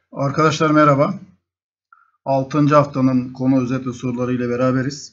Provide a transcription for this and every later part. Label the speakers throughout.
Speaker 1: Arkadaşlar merhaba. 6. haftanın konu özet ve soruları ile beraberiz.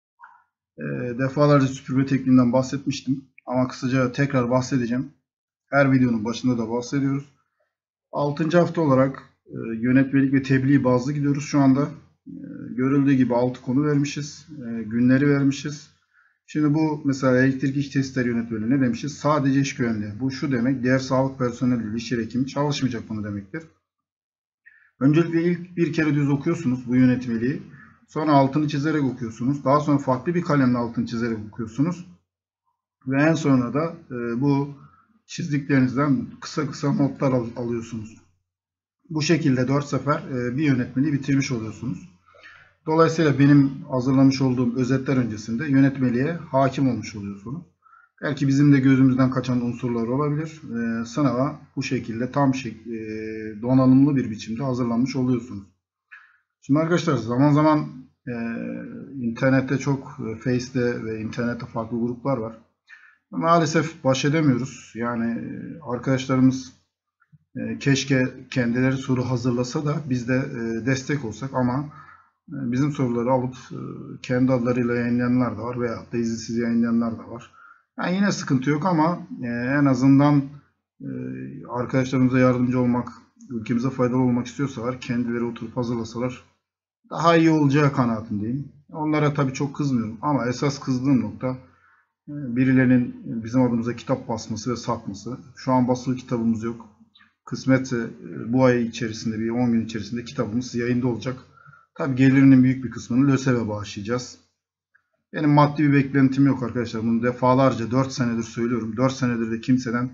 Speaker 1: Defalarca süpürge tekniğinden bahsetmiştim ama kısaca tekrar bahsedeceğim. Her videonun başında da bahsediyoruz. 6. hafta olarak yönetmelik ve tebliğ bazlı gidiyoruz şu anda. Görüldüğü gibi 6 konu vermişiz. Günleri vermişiz. Şimdi bu mesela elektrik iş testleri yönetmeliği ne demişiz? Sadece iş güvenliği. Bu şu demek, diğer sağlık personeli, iş yeri hekimi çalışmayacak bunu demektir. Öncelikle ilk bir kere düz okuyorsunuz bu yönetmeliği. Sonra altını çizerek okuyorsunuz. Daha sonra farklı bir kalemle altını çizerek okuyorsunuz. Ve en sonra da bu çizdiklerinizden kısa kısa notlar alıyorsunuz. Bu şekilde 4 sefer bir yönetmeliği bitirmiş oluyorsunuz. Dolayısıyla benim hazırlamış olduğum özetler öncesinde yönetmeliğe hakim olmuş oluyorsunuz. Belki bizim de gözümüzden kaçan unsurlar olabilir. Sınava bu şekilde tam donanımlı bir biçimde hazırlanmış oluyorsunuz. Şimdi arkadaşlar zaman zaman internette çok Face'de ve internette farklı gruplar var. Maalesef baş edemiyoruz. Yani arkadaşlarımız keşke kendileri soru hazırlasa da biz de destek olsak ama bizim soruları alıp kendi adlarıyla yayınlayanlar da var veyahut da izinsiz yayınlayanlar da var. Yani yine sıkıntı yok ama en azından arkadaşlarımıza yardımcı olmak, ülkemize faydalı olmak istiyorsalar kendileri oturup hazırlasalar daha iyi olacağı kanaatindeyim. Onlara tabii çok kızmıyorum ama esas kızdığım nokta birilerinin bizim adımıza kitap basması ve satması. Şu an basılı kitabımız yok. Kısmetse bu ay içerisinde bir 10 gün içerisinde kitabımız yayında olacak. Tabii gelirinin büyük bir kısmını LÖSEV'e bağışlayacağız. Benim maddi bir beklentim yok arkadaşlar. Bunu defalarca 4 senedir söylüyorum. 4 senedir de kimseden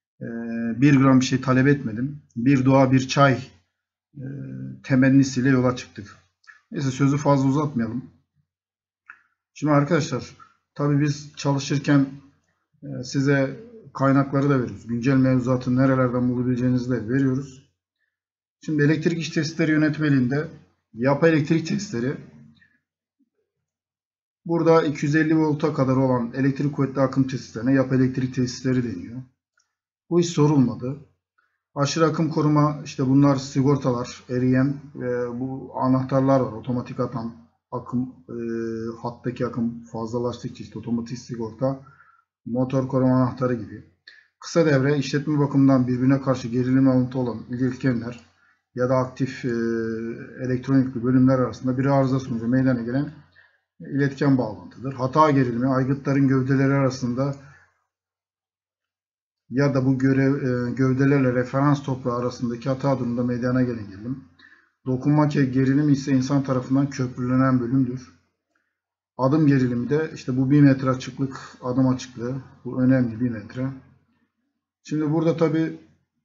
Speaker 1: 1 gram bir şey talep etmedim. Bir dua bir çay temennisiyle yola çıktık. Neyse sözü fazla uzatmayalım. Şimdi arkadaşlar tabii biz çalışırken size kaynakları da veriyoruz. Güncel mevzuatı nerelerden bulabileceğinizi de veriyoruz. Şimdi elektrik iş testleri yönetmeliğinde yapay elektrik testleri burada 250 volta kadar olan elektrik kuvvetli akım tesislerine yapay elektrik tesisleri deniyor. Bu hiç sorulmadı. Aşırı akım koruma işte bunlar sigortalar, eriyen bu anahtarlar var. Otomatik atan akım, hattaki akım fazlalaştıkça işte otomatik sigorta, motor koruma anahtarı gibi. Kısa devre işletme bakımından birbirine karşı gerilim alıntı olan iletkenler ya da aktif elektronikli bölümler arasında bir arıza sonucu meydana gelen iletken bağlantıdır. Hata gerilimi aygıtların gövdeleri arasında ya da bu gövdelerle referans toprağı arasındaki hata durumunda meydana gelen gerilim. Dokunma gerilimi ise insan tarafından köprülenen bölümdür. Adım gerilimi de işte bu 1 metre açıklık adım açıklığı. Bu önemli 1 metre. Şimdi burada tabi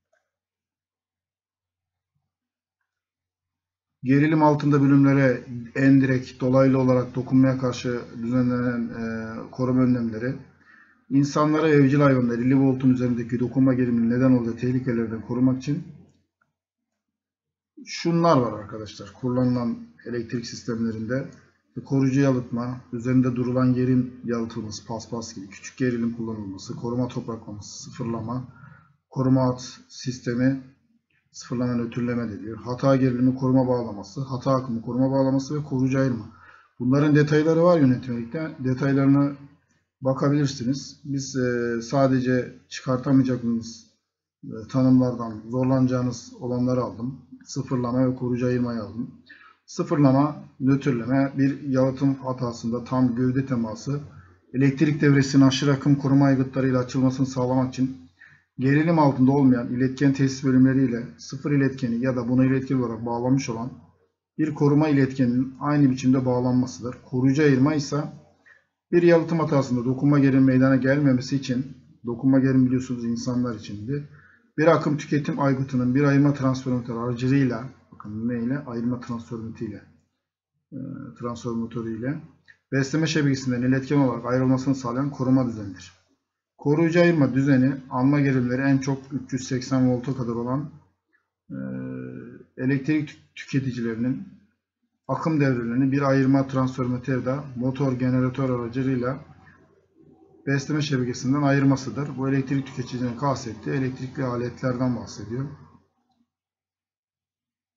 Speaker 1: gerilim altında bölümlere endirekt dolaylı olarak dokunmaya karşı düzenlenen koruma önlemleri, insanlara evcil hayvanları 50 voltun üzerindeki dokunma geriliminin neden olduğu tehlikelerden korumak için şunlar var arkadaşlar. Kullanılan elektrik sistemlerinde koruyucu yalıtma, üzerinde durulan yerin yalıtılması, paspas gibi küçük gerilim kullanılması, koruma topraklaması, sıfırlama, koruma hat sistemi, sıfırlama nötrleme deniyor. Hata gerilimi koruma bağlaması, hata akımı koruma bağlaması ve koruyucu ayırma. Bunların detayları var yönetmelikte. Detaylarına bakabilirsiniz. Biz sadece çıkartamayacağınız tanımlardan zorlanacağınız olanları aldım. Sıfırlama ve koruyucu ayırmayı aldım. Sıfırlama, nötrleme bir yalıtım hatasında tam gövde teması, elektrik devresinin aşırı akım koruma aygıtlarıyla açılmasını sağlamak için gerilim altında olmayan iletken tesis bölümleriyle sıfır iletkeni ya da buna iletken olarak bağlanmış olan bir koruma iletkeninin aynı biçimde bağlanmasıdır. Koruyucu ayırma ise bir yalıtım hatasında dokunma gerilimi meydana gelmemesi için, dokunma gerilimi biliyorsunuz insanlar içindi. Bir akım tüketim aygıtının bir ayırma transformatörü aracılığıyla, bakın neyle? Ayırma transformatörüyle besleme şebekesinden iletken olarak ayrılmasını sağlayan koruma düzenidir. Koruyucu ayırma düzeni alma gerilimleri en çok 380 volta kadar olan elektrik tüketicilerinin akım devrelerini bir ayırma transformatörde motor jeneratör aracılığıyla besleme şebekesinden ayırmasıdır. Bu elektrik tüketicinin kastettiği elektrikli aletlerden bahsediyor.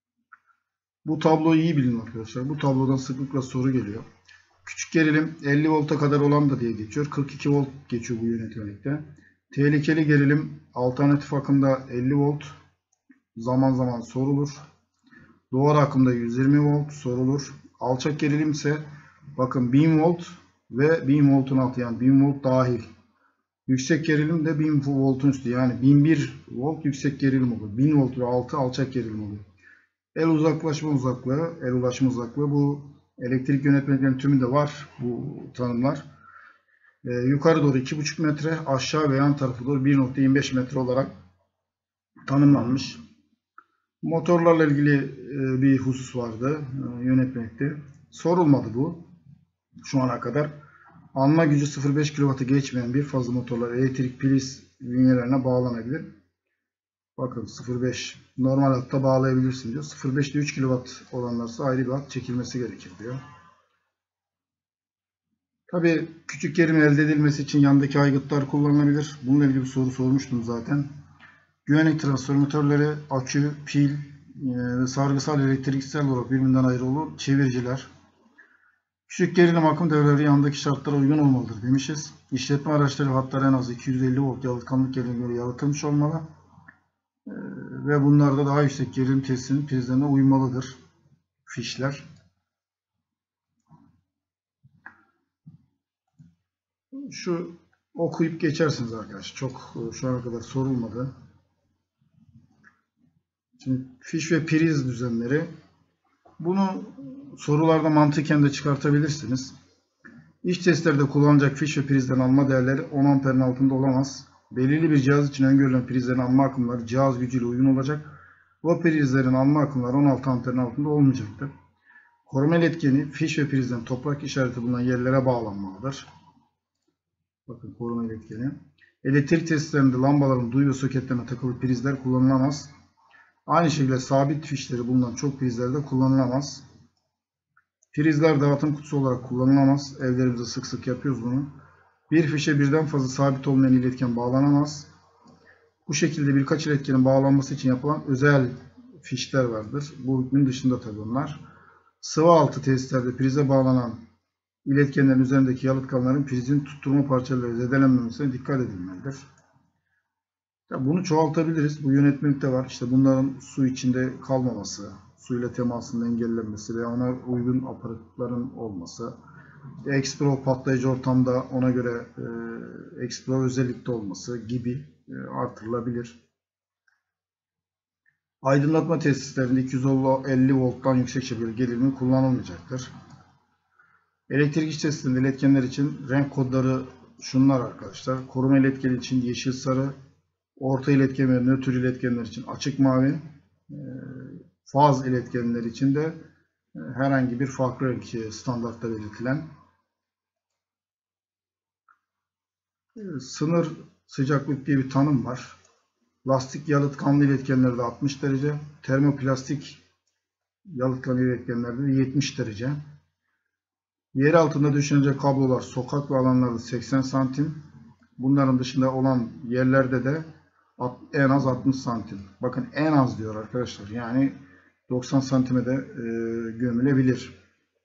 Speaker 1: Bu tablo iyi bilin arkadaşlar. Bu tablodan sıklıkla soru geliyor. Küçük gerilim 50 volta kadar olan da diye geçiyor. 42 volt geçiyor bu yönetmelikte. Tehlikeli gerilim alternatif akımda 50 volt zaman zaman sorulur. Doğru akımda 120 volt sorulur. Alçak gerilim ise bakın 1000 volt ve 1000 voltun altı, yani 1000 volt dahil. Yüksek gerilim de 1000 voltun üstü, yani 1001 volt yüksek gerilim oluyor. 1000 volt ve altı alçak gerilim oluyor. El uzaklaşma uzaklığı, el ulaşma uzaklığı, bu elektrik yönetmeliklerinin tümünde var bu tanımlar. Yukarı doğru 2,5 metre, aşağı ve yan tarafı doğru 1,25 metre olarak tanımlanmış. Motorlarla ilgili bir husus vardı yönetmelikte. Sorulmadı bu şu ana kadar. Alma gücü 0,5 kW'ı geçmeyen bir fazlı motorlar elektrik priz bünyelerine bağlanabilir. Bakın 0,5 normal hatta bağlayabilirsin diyor. 0,5 ile 3 kW olanlarsa ayrı bir hat çekilmesi gerekir diyor. Tabii küçük gerilim elde edilmesi için yandaki aygıtlar kullanılabilir. Bununla ilgili bir soru sormuştum zaten. Güvenlik transformatörleri, akü, pil ve sargısal elektriksel olarak birbirinden ayrı olan çeviriciler. Küçük gerilim akım devreleri yandaki şartlara uygun olmalıdır demişiz. İşletme araçları hatları en az 250 volt yalıtkanlık gerilimleri yalıtılmış olmalı. Ve bunlarda daha yüksek gerilim testinin prizlerine uymalıdır. Fişler. Şu okuyup geçersiniz arkadaşlar. Çok şu ana kadar sorulmadı. Şimdi fiş ve priz düzenleri. Bunu sorularda mantıken de çıkartabilirsiniz. İş testlerde kullanılacak fiş ve prizlerin alma değerleri 10 amperin altında olamaz. Belirli bir cihaz için öngörülen prizlerin alma akımları cihaz gücüyle uygun olacak. Bu prizlerin alma akımları 16 amperin altında olmayacaktır. Koruma iletkeni fiş ve prizden toprak işareti bulunan yerlere bağlanmalıdır. Bakın koruma iletkeni. Elektrik testlerinde lambaların duy ve soketlerine takılı prizler kullanılamaz. Aynı şekilde sabit fişleri bulunan çok prizlerde kullanılamaz. Prizler dağıtım kutusu olarak kullanılamaz. Evlerimizde sık sık yapıyoruz bunu. Bir fişe birden fazla sabit olmayan iletken bağlanamaz. Bu şekilde birkaç iletkenin bağlanması için yapılan özel fişler vardır. Bu hükmün dışında tabii bunlar. Sıvı altı tesislerde prize bağlanan iletkenlerin üzerindeki yalıtkanların prizin tutturma parçaları zedelenmemesine dikkat edilmelidir. Bunu çoğaltabiliriz. Bu yönetmelikte var. İşte bunların su içinde kalmaması, suyla temasının engellenmesi ve ona uygun aparatların olması, Expro patlayıcı ortamda ona göre Expro özellikte olması gibi artırılabilir. Aydınlatma tesislerinde 250 volttan yüksek şebeke gerilimi kullanılmayacaktır. Elektrik iç tesislerinde iletkenler için renk kodları şunlar arkadaşlar. Koruma iletkeni için yeşil sarı, orta iletken ve nötr iletkenler için açık mavi, faz iletkenler için de herhangi bir farklı renk standartta belirtilen. Sınır sıcaklık diye bir tanım var. Lastik yalıtkanlı iletkenlerde 60 derece, termoplastik yalıtkanlı iletkenlerde de 70 derece. Yer altında düşünecek kablolar sokak ve alanlarda 80 santim. Bunların dışında olan yerlerde de en az 60 santim. Bakın en az diyor arkadaşlar. Yani 90 santime de gömülebilir.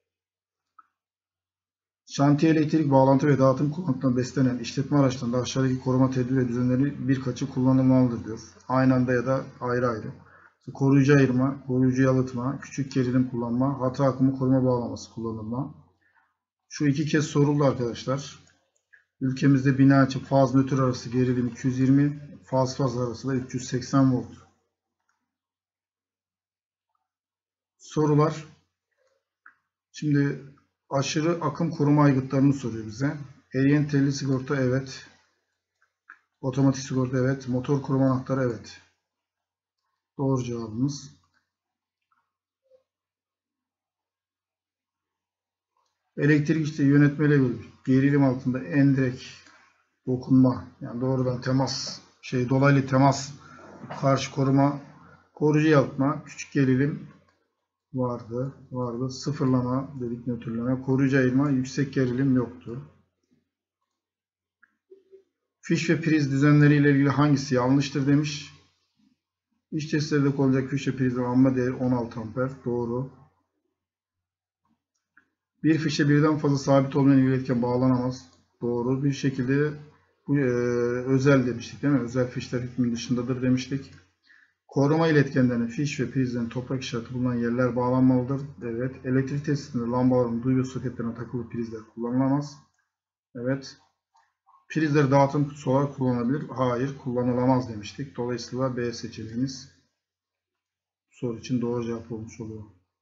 Speaker 1: Şantiye elektrik bağlantı ve dağıtım kullanımından beslenen işletme araçlarında aşağıdaki koruma tedbir ve düzenleri birkaçı kullanılmalıdır diyor. Aynı anda ya da ayrı ayrı. Koruyucu ayırma, koruyucu yalıtma, küçük gerilim kullanma, hata akımı koruma bağlaması kullanılma. Şu iki kez soruldu arkadaşlar. Ülkemizde bina içi faz nötr arası gerilim 220, faz arası da 380 volt. Sorular. Şimdi aşırı akım koruma aygıtlarını soruyor bize. Eriyen telli sigorta evet. Otomatik sigorta evet. Motor koruma anahtarı evet. Doğru cevabımız. Elektrik işte yönetmeyle gerilim altında endirekt dokunma, yani doğrudan temas, dolaylı temas karşı koruma, koruyucu yalıtma, küçük gerilim vardı. Sıfırlama dedik, nötrleme, koruyucu ayırma, yüksek gerilim yoktu. Fiş ve priz düzenleriyle ilgili hangisi yanlıştır demiş. İç testlerde kullanılacak fişe prizin alma değeri 16 amper. Doğru. Bir fişe birden fazla sabit olmayan iletken bağlanamaz. Doğru. Bir şekilde bu özel demiştik değil mi? Özel fişler hükmün dışındadır demiştik. Koruma iletkenlerine fiş ve prizlerin toprak işareti bulunan yerler bağlanmalıdır. Evet. Elektrik testinde lambaların duy ve soketlerine takılı prizler kullanılamaz. Evet. Prizleri dağıtım kutusu olarak kullanılabilir. Hayır, kullanılamaz demiştik. Dolayısıyla B seçeneğimiz soru için doğru cevap olmuş oluyor.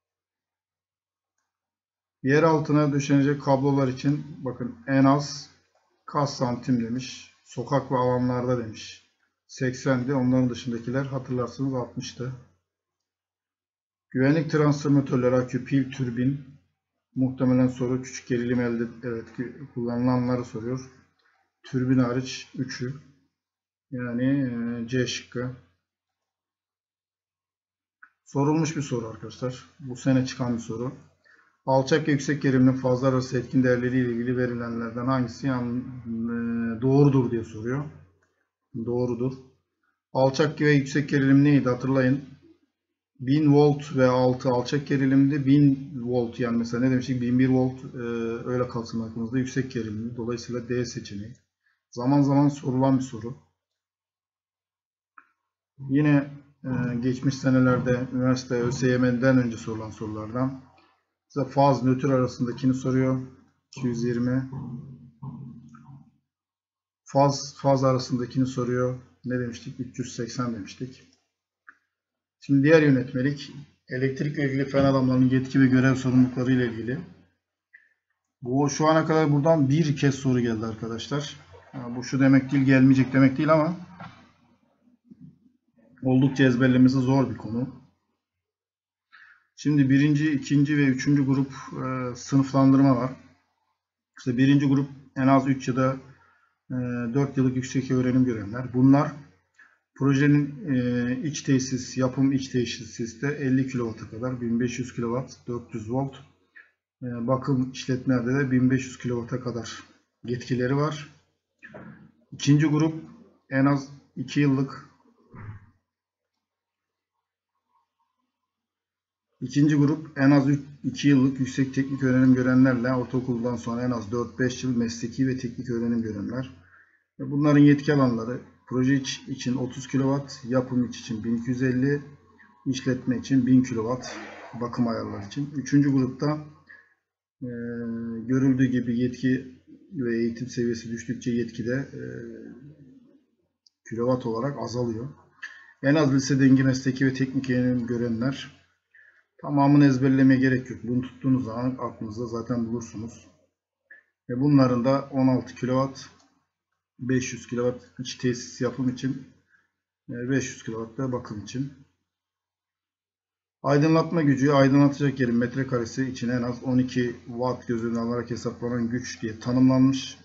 Speaker 1: Yer altına döşenecek kablolar için bakın en az kaç santim demiş. Sokak ve alanlarda demiş. 80'di. Onların dışındakiler hatırlarsınız 60'tı. Güvenlik transformatörleri, akü, pil, türbin. Muhtemelen soru küçük gerilim elde kullanılanları soruyor. Türbin hariç 3'ü. Yani C şıkkı. Sorulmuş bir soru arkadaşlar. Bu sene çıkan bir soru. Alçak ve yüksek gerilimli fazlar arası etkin değerleriyle ilgili verilenlerden hangisi doğrudur diye soruyor. Doğrudur. Alçak ve yüksek gerilim neydi hatırlayın. 1000 volt ve altı alçak gerilimdi. 1000 volt yani mesela ne demiştik 1001 volt öyle kalsın aklınızda yüksek gerilimli. Dolayısıyla D seçeneği. Zaman zaman sorulan bir soru. Yine geçmiş senelerde üniversite ÖSYM'den önce sorulan sorulardan. Size faz nötr arasındakini soruyor. 220. Faz arasındakini soruyor. Ne demiştik? 380 demiştik. Şimdi diğer yönetmelik elektrikle ilgili fen adamlarının yetki ve görev sorumlulukları ile ilgili. Bu şu ana kadar buradan bir kez soru geldi arkadaşlar. Yani bu şu demek değil, gelmeyecek demek değil ama oldukça ezberlemesi zor bir konu. Şimdi birinci, ikinci ve üçüncü grup sınıflandırma var. İşte birinci grup en az 3 ya da 4 yıllık yüksek öğrenim görenler. Bunlar projenin iç tesis, yapım iç tesiste 50 kW'a kadar 1500 kW, 400 volt. Bakım işletmelerde de 1500 kW'a kadar yetkileri var. İkinci grup en az 2 yıllık. İkinci grup en az 2 yıllık yüksek teknik öğrenim görenlerle ortaokuldan sonra en az 4-5 yıl mesleki ve teknik öğrenim görenler. Bunların yetki alanları proje için 30 kW, yapım için 1250, işletme için 1000 kW bakım ayarları için. Üçüncü grupta görüldüğü gibi yetki ve eğitim seviyesi düştükçe yetkide kilowatt olarak azalıyor. En az lise dengi mesleki ve teknik öğrenim görenler. Tamamını ezberlemeye gerek yok. Bunu tuttuğunuz zaman aklınızda zaten bulursunuz. Ve bunların da 16 kW, 500 kW iç tesis yapım için, 500 kW da bakım için. Aydınlatma gücü, aydınlatacak yerin metrekaresi için en az 12 Watt göz önüne alarak hesaplanan güç diye tanımlanmış.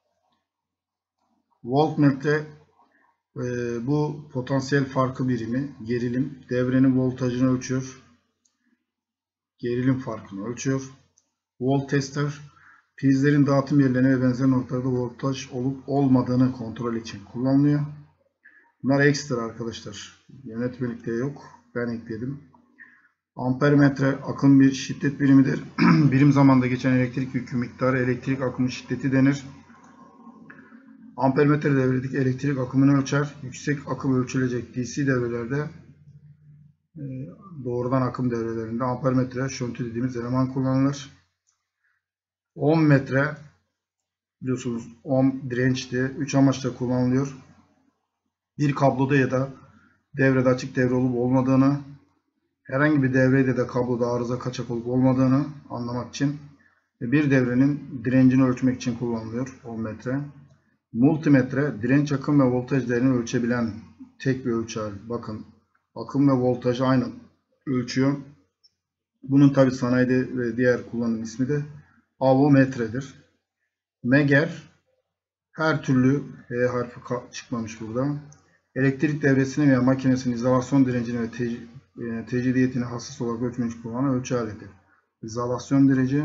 Speaker 1: Voltmetre bu potansiyel farkı birimi, gerilim, devrenin voltajını ölçüyor. Gerilim farkını ölçüyor. Volt tester, prizlerin dağıtım yerlerine ve benzer noktalarda voltaj olup olmadığını kontrol için kullanılıyor. Bunlar ekstra arkadaşlar. Yönetmelikte yok. Ben ekledim. Ampermetre akım bir şiddet birimidir. Birim zamanda geçen elektrik yükü miktarı elektrik akımı şiddeti denir. Ampermetre devredeki elektrik akımını ölçer. Yüksek akım ölçülecek DC devrelerde doğrudan akım devrelerinde ampermetre şuntu dediğimiz eleman kullanılır. Ohm metre biliyorsunuz ohm dirençti. 3 amaçla kullanılıyor. Bir kabloda ya da devrede açık devre olup olmadığını, herhangi bir devrede de kabloda arıza kaçak olup olmadığını anlamak için ve bir devrenin direncini ölçmek için kullanılıyor ohm metre. Multimetre direnç, akım ve voltaj değerini ölçebilen tek bir ölçü aleti. Bakın akım ve voltajı aynı ölçüyor. Bunun tabi sanayide ve diğer kullanım ismi de avometredir. Meger her türlü harfi çıkmamış burada. Elektrik devresini veya makinesinin izolasyon direncini ve tecidiyetini hassas olarak ölçmek için kullanılan ölçü aleti. İzolasyon direci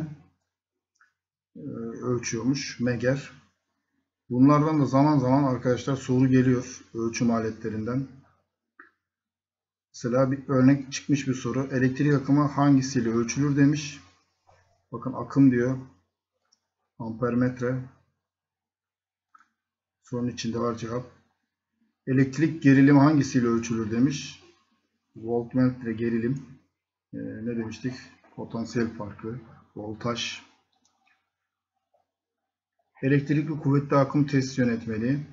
Speaker 1: ölçüyormuş Meger. Bunlardan da zaman zaman arkadaşlar soru geliyor ölçüm aletlerinden. Mesela bir örnek çıkmış bir soru. Elektrik akımı hangisiyle ölçülür demiş. Bakın akım diyor. Ampermetre. Sorunun içinde var cevap. Elektrik gerilimi hangisiyle ölçülür demiş. Voltmetre gerilim. Ne demiştik? Potansiyel farkı. Voltaj. Elektrikli kuvvetli akım test yönetmeliği.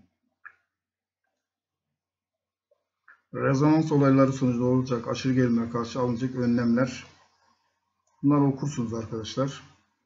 Speaker 1: Rezonans olayları sonucu olacak aşırı gerilime karşı alınacak önlemler. Bunları okursunuz arkadaşlar.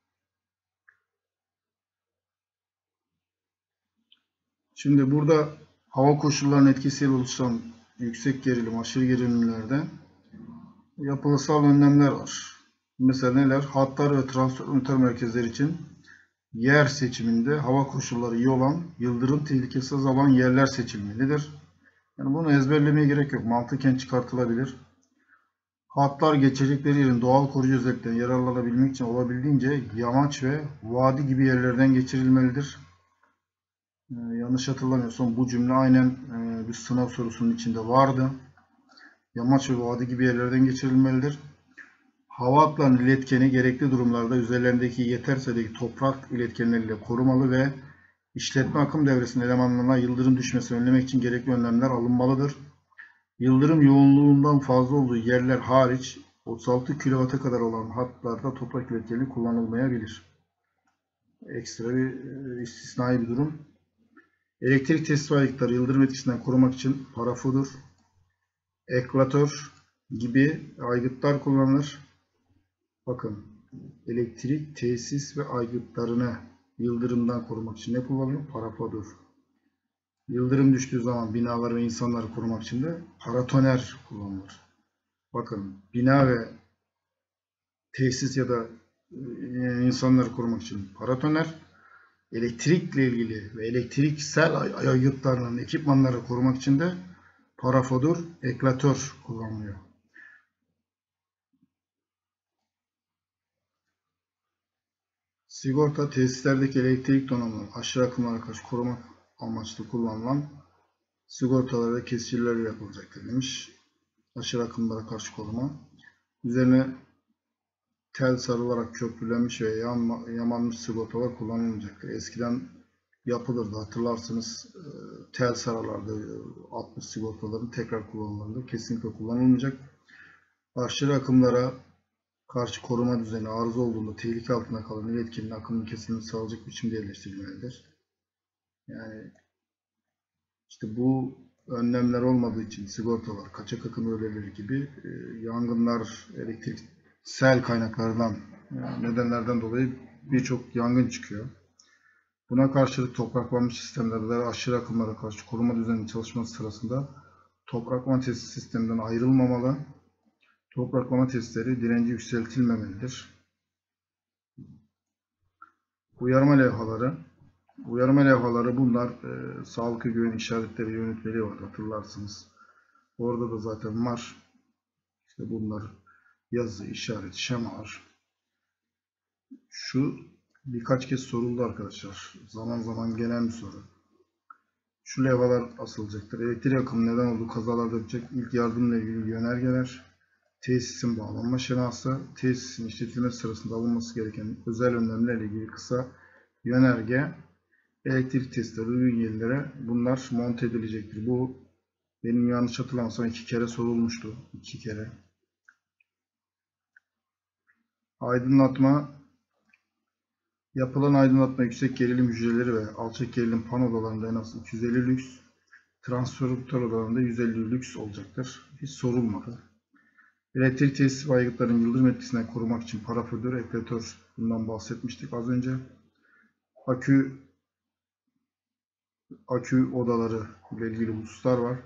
Speaker 1: Şimdi burada hava koşullarının etkisiyle oluşan yüksek gerilim, aşırı gerilimlerde yapısal önlemler var. Mesela neler? Hatlar ve transformatör merkezleri için yer seçiminde hava koşulları iyi olan, yıldırım tehlikesi az olan yerler seçilmelidir. Yani bunu ezberlemeye gerek yok. Mantıken çıkartılabilir. Hatlar geçecekleri yerin doğal koruyucu özelliklerinden yararlanabilmek için olabildiğince yamaç ve vadi gibi yerlerden geçirilmelidir. Yanlış hatırlamıyorsam bu cümle aynen bir sınav sorusunun içinde vardı. Yamaç ve vadi gibi yerlerden geçirilmelidir. Hava hatlarının iletkeni gerekli durumlarda üzerlerindeki yeter sayıdaki toprak iletkenleriyle korumalı ve işletme akım devresinin elemanlarına yıldırım düşmesini önlemek için gerekli önlemler alınmalıdır. Yıldırım yoğunluğundan fazla olduğu yerler hariç 36 kW'a kadar olan hatlarda toprak iletkeni kullanılmayabilir. Ekstra bir istisnai bir durum. Elektrik testis aygıtları yıldırım etkisinden korumak için parafudur, eklatör gibi aygıtlar kullanılır. Bakın, elektrik tesis ve aygıtlarını yıldırımdan korumak için ne kullanılır? Parafudur. Yıldırım düştüğü zaman binaları ve insanları korumak için de paratoner kullanılır. Bakın, bina ve tesis ya da insanları korumak için paratoner, elektrikle ilgili ve elektriksel aygıtlarının ekipmanları korumak için de parafodur, eklatör kullanılıyor. Sigorta tesislerdeki elektrik donanımlarını aşırı akımlara karşı korumak amaçlı kullanılan sigortalarda kesiciler yapılacaktır demiş. Aşırı akımlara karşı koruma. Üzerine tel sarılarak köprülenmiş ve yamanmış sigortalar kullanılmayacaktır. Eskiden yapılırdı, hatırlarsınız, tel sarılardı 60 sigortaların tekrar kullanılırdı. Kesinlikle kullanılmayacak. Aşırı akımlara karşı koruma düzeni arıza olduğunda tehlike altında kalan iletkinin akımın kesilmesi sağlayacak biçimde yerleştirilmelidir. Yani işte bu önlemler olmadığı için sigortalar, kaçak akım öğeleri gibi yangınlar, elektriksel kaynaklardan, nedenlerden dolayı birçok yangın çıkıyor. Buna karşılık topraklanmış sistemlerde aşırı akımlara karşı koruma düzeninin çalışması sırasında topraklama testi sisteminden ayrılmamalı. Topraklama testleri direnci yükseltilmemelidir. Uyarma levhaları. Uyarma levhaları bunlar sağlıklı güven işaretleri yönetmeliği var, hatırlarsınız. Orada da zaten var. İşte bunlar yazı, işaret, şemalar. Şu birkaç kez soruldu arkadaşlar. Zaman zaman gelen bir soru. Şu levhalar asılacaktır. Elektrik akımı neden olduğu kazalarda yapacak ilk yardımla ilgili yönergeler. Tesisin bağlanma şeması, tesisin işletilmesi sırasında alınması gereken özel önlemlerle ilgili kısa yönerge, elektrik testleri uygun yerlere bunlar monte edilecektir. Bu benim yanlış hatırlamıyorsam 2 kere sorulmuştu. 2 kere. Aydınlatma. Yapılan aydınlatma yüksek gerilim hücreleri ve alçak gerilim pan odalarında en az 250 lüks, transformatör odalarında 150 lüks olacaktır. Hiç sorulmadı. Elektrik tesis ve aygıtların yıldırım etkisinden korumak için parafürdür, eklatör, bundan bahsetmiştik az önce. Akü odaları ile ilgili hususlar var.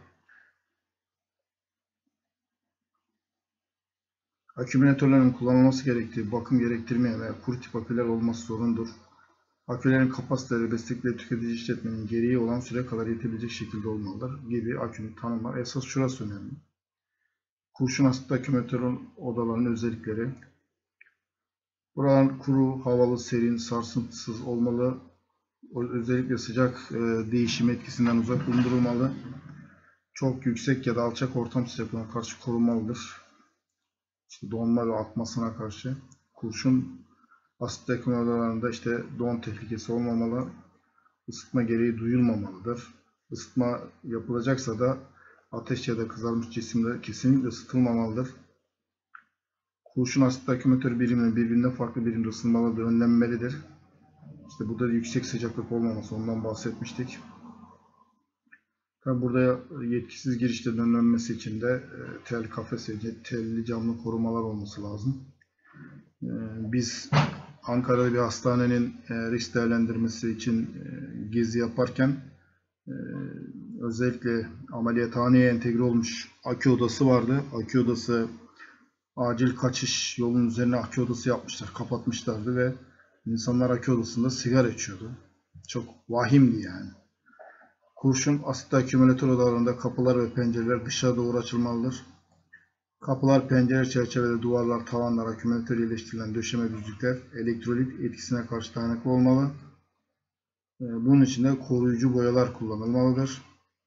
Speaker 1: Akümülatörlerin kullanılması gerektiği, bakım gerektirmeyen veya kuru tip aküler olması zorundur. Akülerin kapasiteleri destekleri tüketici işletmenin gereği olan süre kadar yetebilecek şekilde olmalıdır gibi akünün tanımlar. Esas şurası önemli. Kurşun asitli akümülatörün odalarının özellikleri. Buralar kuru, havalı, serin, sarsıntısız olmalı. Özellikle sıcak değişim etkisinden uzak bulundurulmalı. çok yüksek ya da alçak ortam sıcaklığına karşı korunmalıdır. İşte donma ve akmasına karşı. Kurşun asit akümülatörlerinde işte don tehlikesi olmamalı. Isıtma gereği duyulmamalıdır. Isıtma yapılacaksa da ateş ya da kızarmış cisimde kesinlikle ısıtılmamalıdır. Kurşun asit akümülatör birimleri birbirinden farklı birimde ısınmalıdır, önlenmelidir. İşte burada yüksek sıcaklık olmaması, ondan bahsetmiştik. Tabi burada yetkisiz girişlerin önlenmesi için de tel, kafes, telli camlı korumalar olması lazım. Biz Ankara'da bir hastanenin risk değerlendirmesi için gezi yaparken özellikle ameliyathaneye entegre olmuş akü odası vardı. Akü odası acil kaçış yolunun üzerine akü odası yapmışlar, kapatmışlardı ve insanlar akü odasında sigara içiyordu. Çok vahimdi yani. Kurşun asit akümülatör odalarında kapılar ve pencereler dışarı doğru açılmalıdır. Kapılar, pencere, çerçeveler, duvarlar, tavanlar, akümülatör yerleştirilen döşeme düzlükler elektrolit etkisine karşı dayanıklı olmalı. Bunun için de koruyucu boyalar kullanılmalıdır.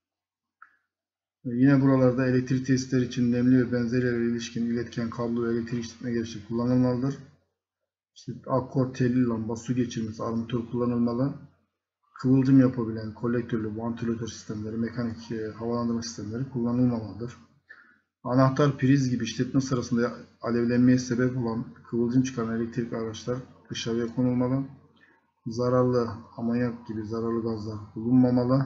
Speaker 1: Yine buralarda elektrik testleri için nemli ve benzerleriyle ilişkin iletken kablo ve elektrik işletme gereçleri kullanılmalıdır. İşte akkor, telli lamba, su geçirmesi, armatür kullanılmalı. Kıvılcım yapabilen kolektörlü vantilatör sistemleri, mekanik havalandırma sistemleri kullanılmamalıdır. Anahtar, priz gibi işletme sırasında alevlenmeye sebep olan kıvılcım çıkaran elektrik araçlar dışarıya konulmalı. Zararlı amonyak gibi zararlı gazlar bulunmamalı.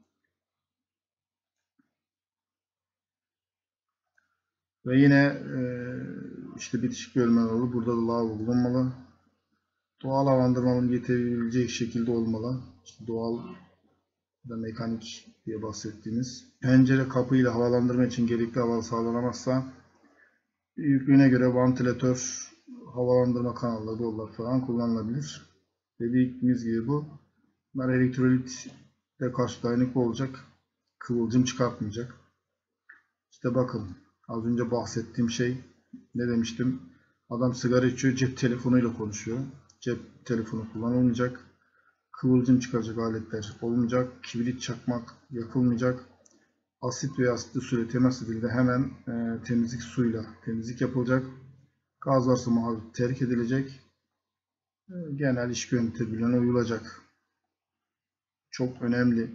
Speaker 1: Ve yine işte bitişik bölmeler olur. Burada da lavabo bulunmalı. Doğal havalandırmanın yetebileceği şekilde olmalı. İşte doğal da mekanik diye bahsettiğimiz. Pencere kapı ile havalandırma için gerekli hava sağlanamazsa büyüklüğüne göre vantilatör, havalandırma kanalları, borular falan kullanılabilir. Dediğimiz gibi bunlar elektrolitle karşı dayanıklı olacak. Kıvılcım çıkartmayacak. İşte bakın az önce bahsettiğim şey ne demiştim? Adam sigara içiyor, cep telefonuyla konuşuyor. Cep telefonu kullanılmayacak. Kıvılcım çıkaracak aletler olmayacak. Kibrit çakmak yakılmayacak. Asit veya asitli suyla temas edildiğinde hemen temizlik suyla temizlik yapılacak. Gaz varsa muhakkak terk edilecek. Genel iş yöntemlerine uyulacak. Çok önemli.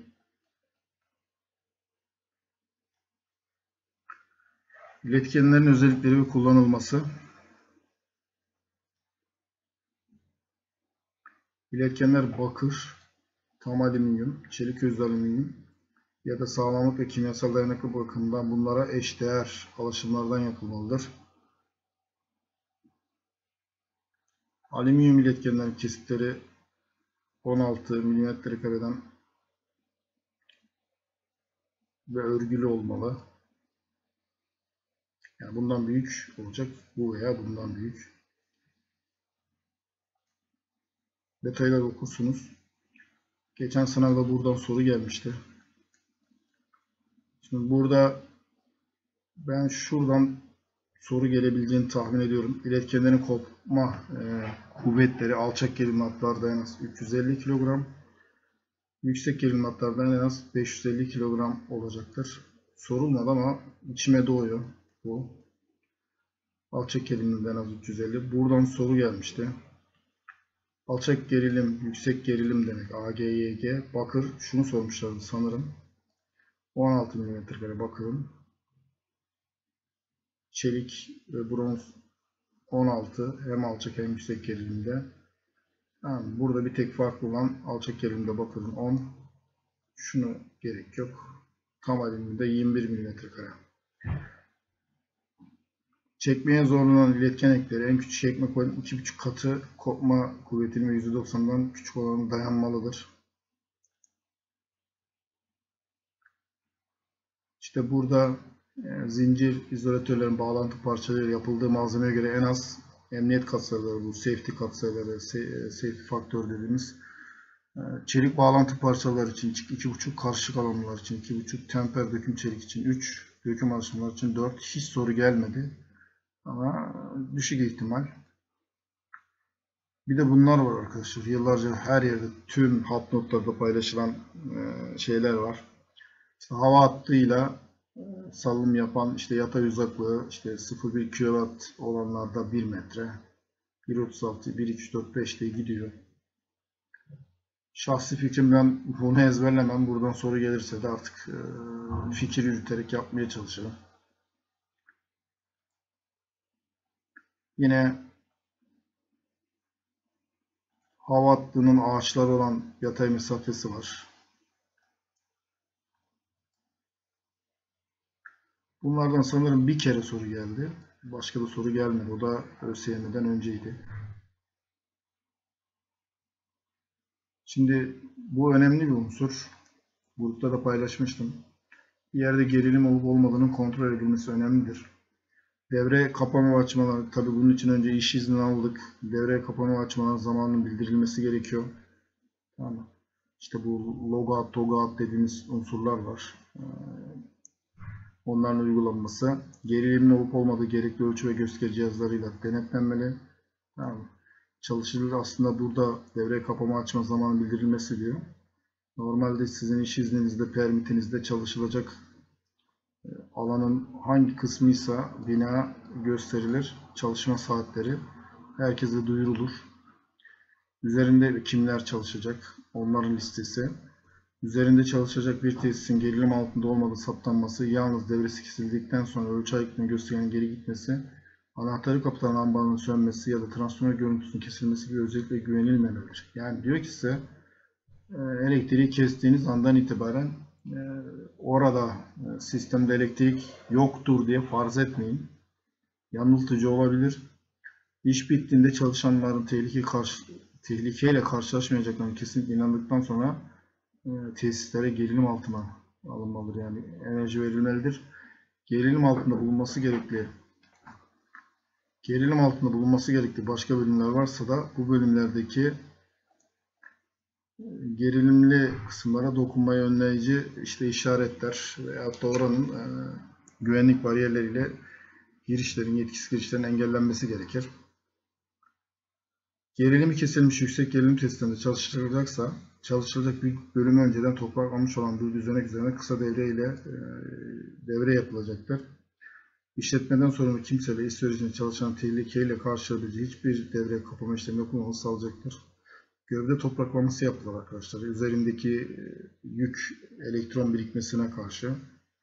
Speaker 1: İletkenlerin özellikleri ve kullanılması. İletkenler bakır, tam alüminyum, çelik özlü alüminyum ya da sağlamlık ve kimyasal dayanıklı bakımından bunlara eşdeğer alaşımlardan yapılmalıdır. Alüminyum iletkenlerin kesitleri 16 mm² ve örgülü olmalı. Yani bundan büyük olacak, bu veya bundan büyük. Detayları okursunuz. Geçen sınavda buradan soru gelmişti. Şimdi burada ben şuradan soru gelebileceğini tahmin ediyorum. İletkenlerin kopma kuvvetleri alçak gerilim hatlarda en az 350 kilogram, yüksek gerilim hatlarda en az 550 kilogram olacaktır. Sorulmadı ama içime doğuyor bu. Alçak gerilimde en az 350. Buradan soru gelmişti. Alçak gerilim, yüksek gerilim demek. AGYG. Bakır. Şunu sormuşlardı sanırım. 16 mm bakırın. Çelik ve bronz 16. Hem alçak hem yüksek gerilimde. Yani burada bir tek farklı olan alçak gerilimde bakırın 10. Şunu gerek yok. Tam alüminyumda 21 mm. Çekmeye zorlanan iletken ekleri en küçük çekme kuvvetinin 2,5 katı kopma kuvvetinin %90'dan küçük olanı dayanmalıdır. İşte burada zincir izolatörlerin bağlantı parçaları yapıldığı malzemeye göre en az emniyet katsayıları, bu safety katsayıları, safety faktör dediğimiz çelik bağlantı parçaları için 2,5, karışık alanlar için 2,5, temper döküm çelik için 3, döküm alışımlar için 4. Hiç soru gelmedi. Ama düşük ihtimal. Bir de bunlar var arkadaşlar. Yıllarca her yerde tüm hat notlarda paylaşılan şeyler var. İşte hava hattıyla Salınım yapan işte yatay uzaklığı işte 0,1 kW olanlarda 1 metre, 1,36, 1, 2, 3, 4, 5 diye gidiyor. Şahsi fikrim, ben bunu ezberlemem. Buradan soru gelirse de artık fikir yürüterek yapmaya çalışırım. Yine hava hattının ağaçlar olan yatay mesafesi var. Bunlardan sanırım bir kere soru geldi. Başka da soru gelmedi. O da ÖSYM'den önceydi. Şimdi bu önemli bir unsur. Grupta da paylaşmıştım. Bir yerde gerilim olup olmadığının kontrol edilmesi önemlidir. Devre kapama ve açmalar, tabii bunun için önce iş izni aldık. Devre kapama ve açmalar zamanının bildirilmesi gerekiyor. Tamam. İşte bu logout, togout dediğimiz unsurlar var. Onların uygulanması, gerilimin olup olmadığı gerekli ölçü ve gösteri cihazlarıyla denetlenmeli. Tamam. Çalışılır, aslında burada devre kapama açma zamanı bildirilmesi diyor. Normalde sizin iş izninizde, permitinizde çalışılacak alanın hangi kısmıysa bina gösterilir. Çalışma saatleri herkese duyurulur. Üzerinde kimler çalışacak, onların listesi. Üzerinde çalışacak bir tesisin gerilim altında olmadığı saptanması, yalnız devresi kesildikten sonra ölçü ayıklığının göstergenin geri gitmesi, anahtarı kapatılan lambanın sönmesi ya da transformer görüntüsünün kesilmesi gibi özellikle güvenilmemelidir. Yani diyor ki size elektriği kestiğiniz andan itibaren orada sistemde elektrik yoktur diye farz etmeyin. Yanıltıcı olabilir. İş bittiğinde çalışanların tehlikeyle karşılaşmayacaklarını kesinlikle inandıktan sonra tesislere gerilim altına alınmalıdır. Yani enerji verilmelidir. Gerilim altında bulunması gerekli başka bölümler varsa da bu bölümlerdeki gerilimli kısımlara dokunmayı önleyici işte işaretler veyahut da oranın güvenlik bariyerleriyle yetkisiz girişlerin engellenmesi gerekir. Gerilimi kesilmiş yüksek gerilim testlerinde çalışılacak bir bölümü önceden topraklanmış olan bir düzenek üzerine kısa devre ile devre yapılacaktır. İşletmeden sorumlu kimseyle iş sürecinde çalışan tehlikeyle karşılaşabileceği hiçbir devre kapama işlemi yapılmaması sağlayacaktır. Gövde topraklaması yapılır arkadaşlar. Üzerindeki yük elektron birikmesine karşı.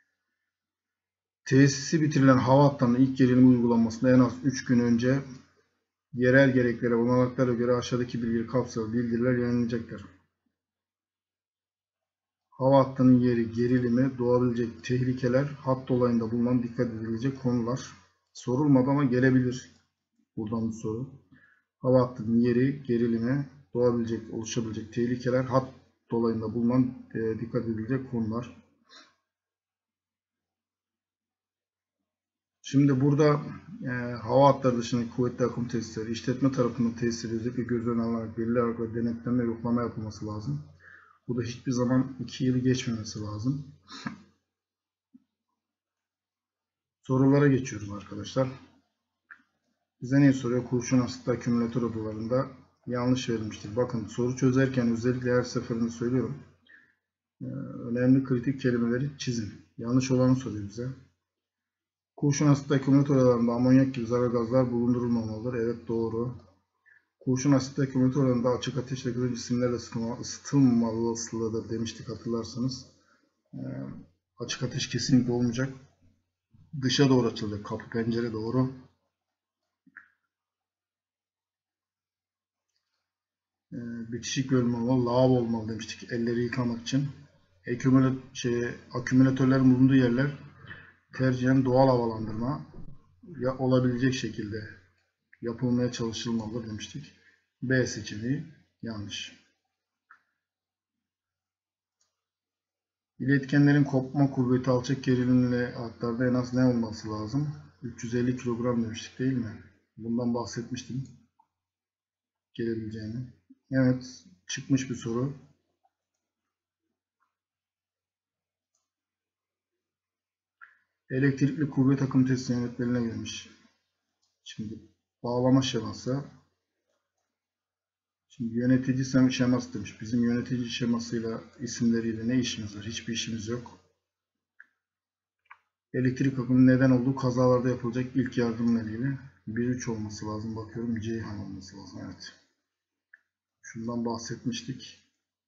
Speaker 1: Tesisi bitirilen hava hatlarının ilk gerilimi uygulanmasında en az 3 gün önce yerel gereklere, olanaklara göre aşağıdaki bilgileri kapsayan bildiriler yayınlanacaktır. Hava hattının yeri, gerilimi, doğabilecek tehlikeler, hat dolayında bulunan dikkat edilecek konular. Sorulmadı ama gelebilir buradan bir soru. Hava hattının yeri, gerilimi, oluşabilecek tehlikeler, hat dolayında bulunan dikkat edilecek konular. Şimdi burada hava hatları dışındaki kuvvetli akım testleri, işletme tarafından tesisleri özellikle göz önüne alınarak belirli aralıkla denetleme ve yoklama yapılması lazım. Bu da hiçbir zaman 2 yılı geçmemesi lazım. Sorulara geçiyoruz arkadaşlar. Bize ne soruyor? Kurşun asitli akümülatör odalarında yanlış verilmiştir. Bakın, soru çözerken özellikle her seferinde söylüyorum. Önemli kritik kelimeleri çizin. Yanlış olanı soruyor bize. Kurşun asitli akümülatör odalarında amonyak gibi zarar gazlar bulundurulmamalıdır. Evet, doğru. Kurşun asitli akümülatör odalarında açık ateşle yakıcı cisimlerle ısıtılmamalısıdır demiştik, hatırlarsanız. Açık ateş kesinlikle olmayacak. Dışa doğru açılacak. Kapı, pencere doğru. Bitişik bölüm olmalı. Lavabo olmalı demiştik elleri yıkamak için. Akümülatörlerin bulunduğu yerler tercihen doğal havalandırma olabilecek şekilde yapılmaya çalışılmalı demiştik. B seçeneği yanlış. İletkenlerin kopma kuvveti alçak gerilimli hatlarda en az ne olması lazım? 350 kilogram demiştik değil mi? Bundan bahsetmiştim. Gelebileceğini. Evet, çıkmış bir soru. Elektrikli kuvvet akım testi yönetmeliğine gelmiş. Şimdi bağlama şeması. Şimdi yönetici şeması demiş. Bizim yönetici şemasıyla, isimleriyle ne işimiz var? Hiçbir işimiz yok. Elektrik akımının neden olduğu kazalarda yapılacak ilk yardımla ilgili 1-3 olması lazım. Bakıyorum Ceyhan olması lazım. Evet. Şundan bahsetmiştik.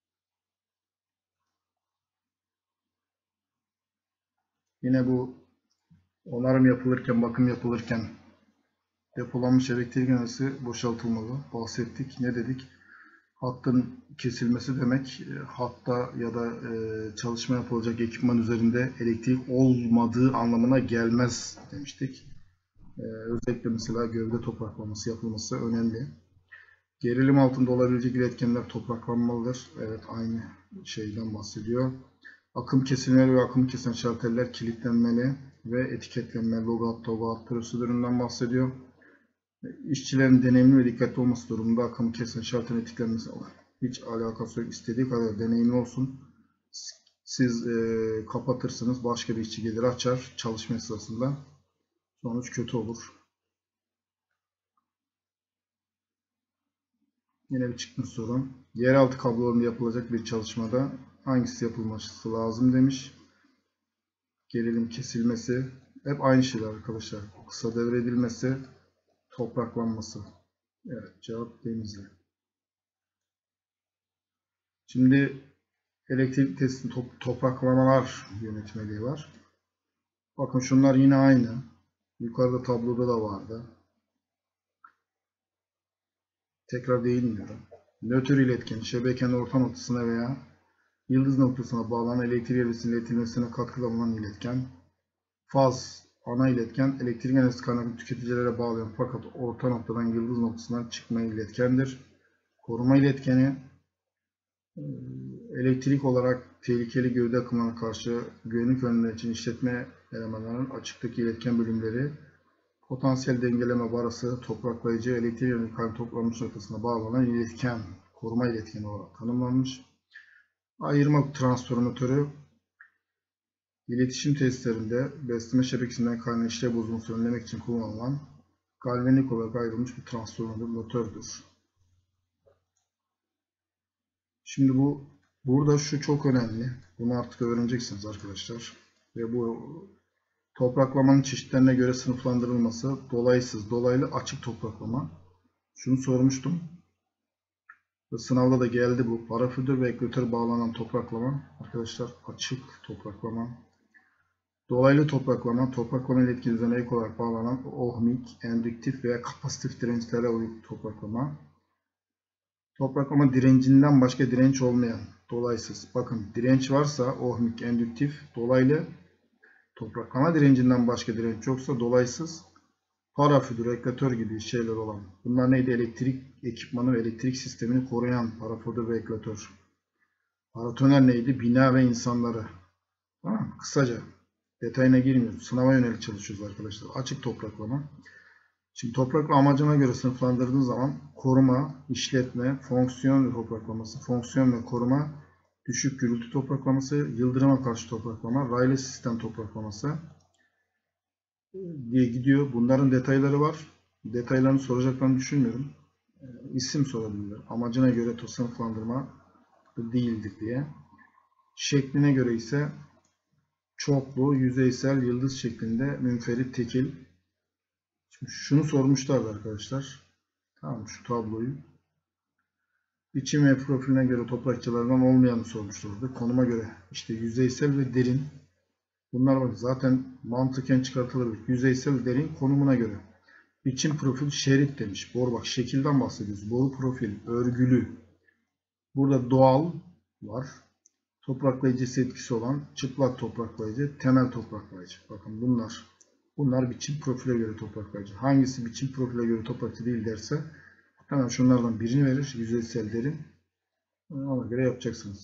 Speaker 1: Yine bu onarım yapılırken, bakım yapılırken depolanmış elektrik enerjisi boşaltılmalı. Bahsettik. Ne dedik? Hattın kesilmesi demek, hatta ya da çalışma yapılacak ekipman üzerinde elektrik olmadığı anlamına gelmez demiştik. Özellikle mesela gövde topraklaması yapılması önemli. Gerilim altında olabilecek iletkenler topraklanmalıdır. Evet, aynı şeyden bahsediyor. Akım kesilmeli ve akım kesen şalterler kilitlenmeli ve etiketlenmeli. Logout, togout prosedüründen bahsediyor. İşçilerin deneyimli ve dikkatli olması durumunda akımı kesen şalterin etiklenmesi hiç alakası yok. İstediği kadar deneyimli olsun. Siz kapatırsınız, başka bir işçi gelir açar çalışma sırasında. Sonuç kötü olur. Yine bir çıkmış soru. Yeraltı kablolarında yapılacak bir çalışmada hangisi yapılması lazım demiş. Gerilim kesilmesi. Hep aynı şeyler arkadaşlar. Kısa devredilmesi, topraklanması. Evet, cevap Denizli. Şimdi elektrik testi topraklamalar yönetmeliği var. Bakın şunlar yine aynı. Yukarıda tabloda da vardı. Tekrar değinmiyorum. Nötr iletken şebekenin orta noktasına veya yıldız noktasına bağlanan elektrik enerjisinin iletilmesine katkıda bulunan iletken. Faz ana iletken elektrik enerjisi kaynaklı tüketicilere bağlayan fakat orta noktadan yıldız noktasından çıkmayan iletkendir. Koruma iletkeni elektrik olarak tehlikeli gövde akımlarına karşı güvenlik önlemleri için işletme elemanlarının açıktaki iletken bölümleri potansiyel dengeleme barası topraklayıcı elektrik enerjisi kaynağı toplanmış noktasına bağlanan iletken, koruma iletkeni olarak tanımlanmış. Ayırma transformatörü iletişim testlerinde besleme şebekesinden kaynağı işlev bozulmasını önlemek için kullanılan galvanik olarak ayrılmış bir transformatördür. Şimdi burada şu çok önemli. Bunu artık öğreneceksiniz arkadaşlar. Ve bu topraklamanın çeşitlerine göre sınıflandırılması dolaysız, dolaylı, açık topraklama. Şunu sormuştum. Ve sınavda da geldi bu. Parafüdür ve ekvatöre bağlanan topraklama. Arkadaşlar açık topraklama. Dolaylı topraklama, topraklama iletken üzerine ek olarak bağlanan ohmik, endüktif veya kapasitif dirençlere uygun topraklama. Topraklama direncinden başka direnç olmayan, dolaysız. Bakın direnç varsa ohmik, endüktif, dolaylı. Topraklama direncinden başka direnç yoksa dolaysız. Parafüdür, ekvatör gibi şeyler olan. Bunlar neydi? Elektrik ekipmanı ve elektrik sistemini koruyan parafüdür ve ekvatör. Paratoner neydi? Bina ve insanları. Tamam, kısaca. Detayına girmiyoruz. Sınava yönelik çalışıyoruz arkadaşlar. Açık topraklama. Şimdi topraklama amacına göre sınıflandırdığın zaman koruma, işletme, fonksiyon ve topraklaması, fonksiyon ve koruma, düşük gürültü topraklaması, yıldırıma karşı topraklama, raylı sistem topraklaması diye gidiyor. Bunların detayları var. Detaylarını soracaklarını düşünmüyorum. İsim sorabilirler. Amacına göre sınıflandırma değildir diye. Şekline göre ise çoklu, yüzeysel, yıldız şeklinde, münferit, tekil. Şimdi şunu sormuşlardı arkadaşlar. Tamam, şu tabloyu. Biçim ve profiline göre toprakçılardan olmayanı sormuşlardı. Konuma göre işte yüzeysel ve derin. Bunlar var. Zaten mantıken çıkartılır. Yüzeysel, derin, konumuna göre. Biçim profil şerit demiş. Boru, bak şekilden bahsediyoruz. Boru profil, örgülü. Burada doğal var. Topraklayıcısı etkisi olan çıplak topraklayıcı, temel topraklayıcı. Bakın bunlar biçim profile göre topraklayıcı. Hangisi biçim profile göre topraklayıcı değil derse hemen şunlardan birini verir. Yüzeysel, derin. Ona göre yapacaksınız.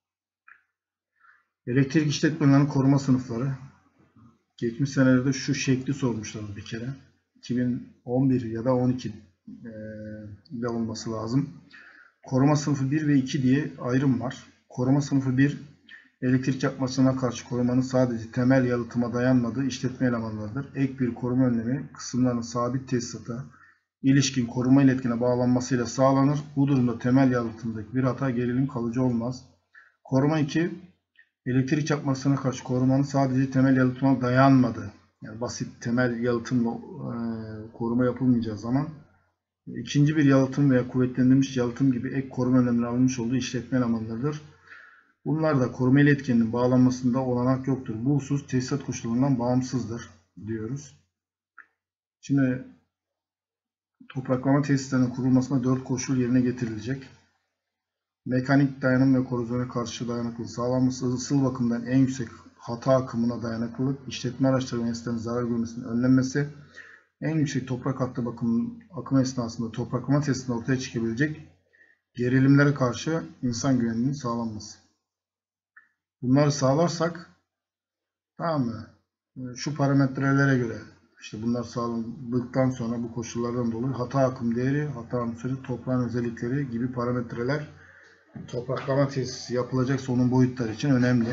Speaker 1: Elektrik işletmelerinin koruma sınıfları. Geçmiş senelerde şu şekli sormuşlar bir kere. 2011 ya da 12 ile olması lazım. Koruma sınıfı 1 ve 2 diye ayrım var. Koruma sınıfı 1, elektrik çarpmasına karşı korumanın sadece temel yalıtıma dayanmadığı işletme elemanlarıdır. Ek bir koruma önlemi kısımların sabit tesisata ilişkin koruma iletkine bağlanmasıyla sağlanır. Bu durumda temel yalıtımdaki bir hata gerilim kalıcı olmaz. Koruma 2, Elektrik çarpmasına karşı korumanın sadece temel yalıtıma dayanmadığı, yani basit temel yalıtımla koruma yapılmayacağı zaman ikinci bir yalıtım veya kuvvetlendirilmiş yalıtım gibi ek koruma önlemleri alınmış olduğu işletme elemanlarıdır. Bunlar da koruma iletkeninin bağlanmasında olanak yoktur. Bu husus tesisat koşullarından bağımsızdır diyoruz. Şimdi topraklama tesislerinin kurulmasına 4 koşul yerine getirilecek. Mekanik dayanım ve korozyona karşı dayanıklılık sağlanması, ısıl bakımdan en yüksek hata akımına dayanıklılık, işletme araçları ve enstitülerin zarar görmesinin önlenmesi, en yüksek toprak hattı akım esnasında topraklama tesisinde ortaya çıkabilecek gerilimlere karşı insan güvenliğinin sağlanması. Bunları sağlarsak, tamam mı? Şu parametrelere göre işte bunlar sağlandıktan sonra bu koşullardan dolayı hata akım değeri, hata unsuru, toprağın özellikleri gibi parametreler topraklama tesisi yapılacaksa onun boyutları için önemli.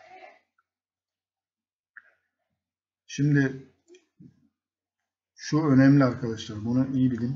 Speaker 1: Şimdi şu önemli arkadaşlar. Bunu iyi bilin.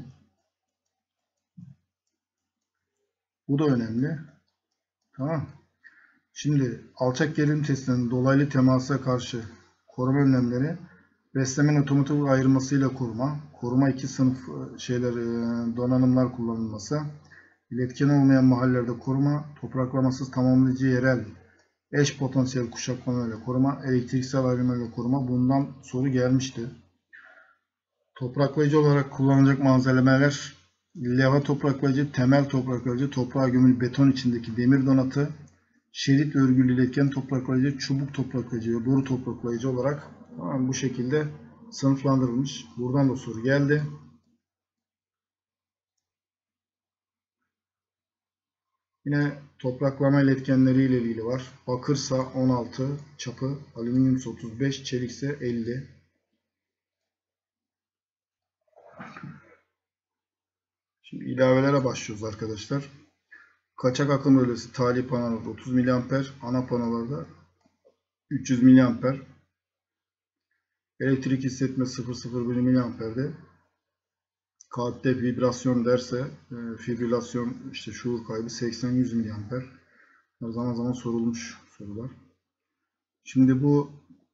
Speaker 1: Bu da önemli. Tamam. Şimdi alçak gerilim testlerinin dolaylı temasa karşı koruma önlemleri, beslemenin otomatik ayırmasıyla koruma 2 sınıf donanımlar kullanılması, iletken olmayan mahallelerde koruma, topraklamasız tamamlayıcı yerel eş potansiyel kuşaklamayla koruma, elektriksel ayrımayla koruma bundan soru gelmişti. Topraklayıcı olarak kullanılacak malzemeler leva topraklayıcı, temel topraklayıcı, toprağa gömülü beton içindeki demir donatı, şerit örgülü iletken topraklayıcı, çubuk topraklayıcı ve boru topraklayıcı olarak bu şekilde sınıflandırılmış. Buradan da soru geldi. Yine topraklama iletkenleri ile ilgili var. Bakırsa 16 çapı, alüminyumsa 35, çelikse 50. Şimdi ilavelere başlıyoruz arkadaşlar. Kaçak akım bölgesi tali panolarda 30 mA, ana panolarda 300 mA. Elektrik hissetme 0,01 mA'de. Kalpte vibrasyon derse fibrilasyon işte şuur kaybı 80-100 mA. Zaman zaman sorulmuş sorular. Şimdi bu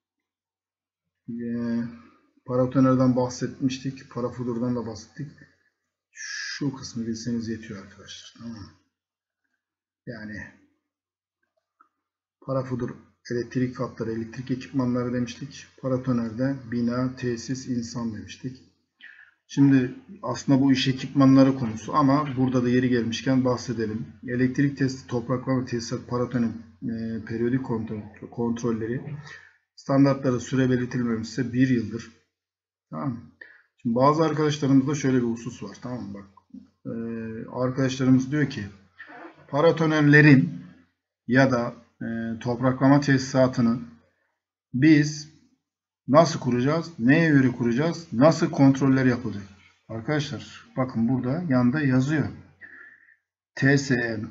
Speaker 1: paratonerden bahsetmiştik. Parafudurdan da bahsettik. Şu kısmı bilseniz yetiyor arkadaşlar. Tamam mı? Yani parafudur elektrik hatları, elektrik ekipmanları demiştik. Paratonerde bina, tesis, insan demiştik. Şimdi aslında bu iş ekipmanları konusu ama burada da yeri gelmişken bahsedelim. Elektrik testi, topraklama tesisat, paratoner periyodik kontrolleri standartları süre belirtilmemişse 1 yıldır. Tamam. Şimdi bazı arkadaşlarımızda şöyle bir husus var. Tamam mı? Bak. Arkadaşlarımız diyor ki paratonerlerin ya da topraklama tesisatını biz nasıl kuracağız? Neye göre kuracağız? Nasıl kontroller yapılacak? Arkadaşlar bakın burada yanında yazıyor. TSM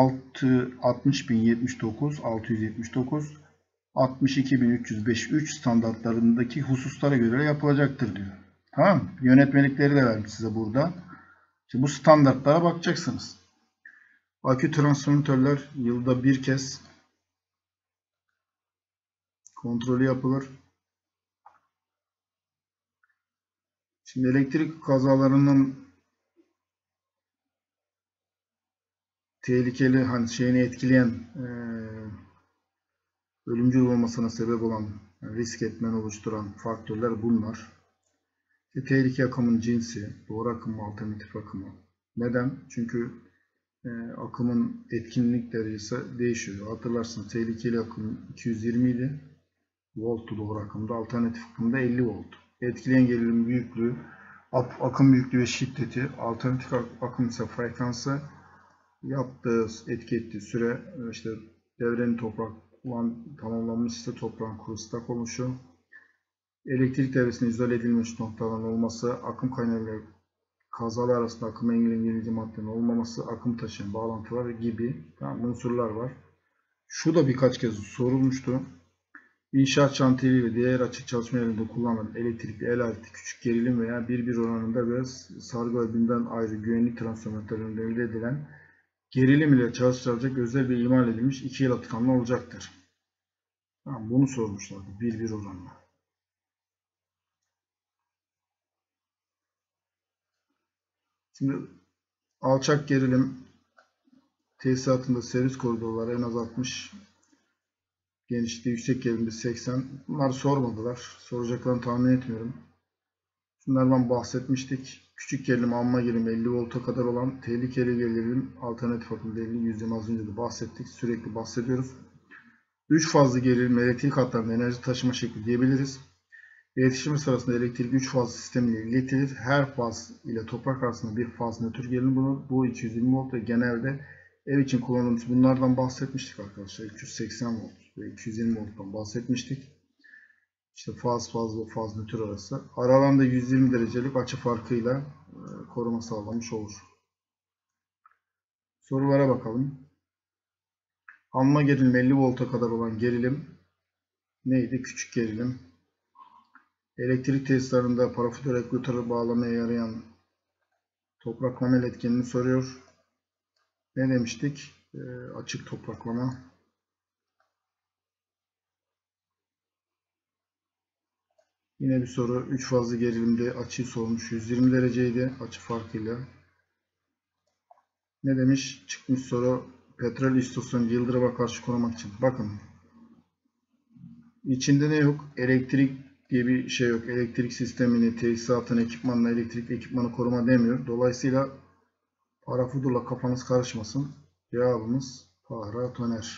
Speaker 1: 60079 622.305 standartlarındaki hususlara göre yapılacaktır diyor. Tamam mı? Yönetmelikleri de vermiş size burada. İşte bu standartlara bakacaksınız. Akü transformatörler yılda bir kez kontrolü yapılır. Şimdi elektrik kazalarının tehlikeli şeyini etkileyen ölümcül olmasına sebep olan risk etmen oluşturan faktörler bunlar. Tehlike akımın cinsi, doğru akım mı, alternatif akım mı? Neden? Çünkü akımın etkinlik derecesi değişiyor. Hatırlarsınız tehlikeli akım 220 idi. Volttu doğru akımda, alternatif akımda 50 volt. Etkileyen gerilim büyüklüğü, akım büyüklüğü ve şiddeti, alternatif akım ise frekansı, yaptığı, etki ettiği süre, işte devrenin tamamlanmışsa toprağın kuru ıslak oluşu, elektrik devresinin izole edilmiş noktaların olması, akım kaynakları kazalar arasında akım engelleyici maddenin olmaması, akım taşıyan bağlantılar gibi unsurlar var. Şu da birkaç kez sorulmuştu. İnşaat şantiyeleri ve diğer açık çalışma yerlerinde kullanılan elektrikli el aleti küçük gerilim veya 1:1 oranında ve sargı ve binden ayrı güvenlik transformatörlerinde elde edilen gerilim ile çalıştırılacak özel bir imal edilmiş 2 yalıtkanlı olacaktır. Tamam, bunu sormuşlardı. 1-1 oranla. Şimdi alçak gerilim tesisatında servis koridorları en az 60. Genişliği yüksek gerilimde 80. Bunlar sormadılar. Soracaklarını tahmin etmiyorum. Şunlardan bahsetmiştik. Küçük gerilim, alma gerilim 50 volta kadar olan, tehlikeli gerilim alternatif akımda 50-120 az önce de bahsettik. Sürekli bahsediyoruz. 3 fazlı gerilim elektrik hatlarında enerji taşıma şekli diyebiliriz. İletişim sırasında elektrik 3 faz sistemiyle iletilir. Her faz ile toprak arasında bir faz nötr gerilim bulunur. Bu 220 volt ve genelde ev için kullanılmış. Bunlardan bahsetmiştik arkadaşlar. 380 volt ve 220 volttan bahsetmiştik. İşte faz ve faz nötr arası. Aralarında 120 derecelik açı farkıyla koruma sağlamış olur. Sorulara bakalım. Alma gerilim 50 volta kadar olan gerilim neydi? Küçük gerilim. Elektrik tesislerinde parafütör regülatörü bağlamaya yarayan topraklama iletkenini soruyor. Ne demiştik? Açık topraklama. Yine bir soru. 3 fazlı gerilimde açıyı sormuş. 120 dereceydi açı farkıyla. Ne demiş? Çıkmış soru. Petrol istasyonu yıldırıma karşı korumak için. Bakın. İçinde ne yok? Elektrik diye bir şey yok. Elektrik sistemini, tesisatın, ekipmanla elektrik ekipmanı koruma demiyor. Dolayısıyla parafuturla kafanız karışmasın. Cevabımız paratoner.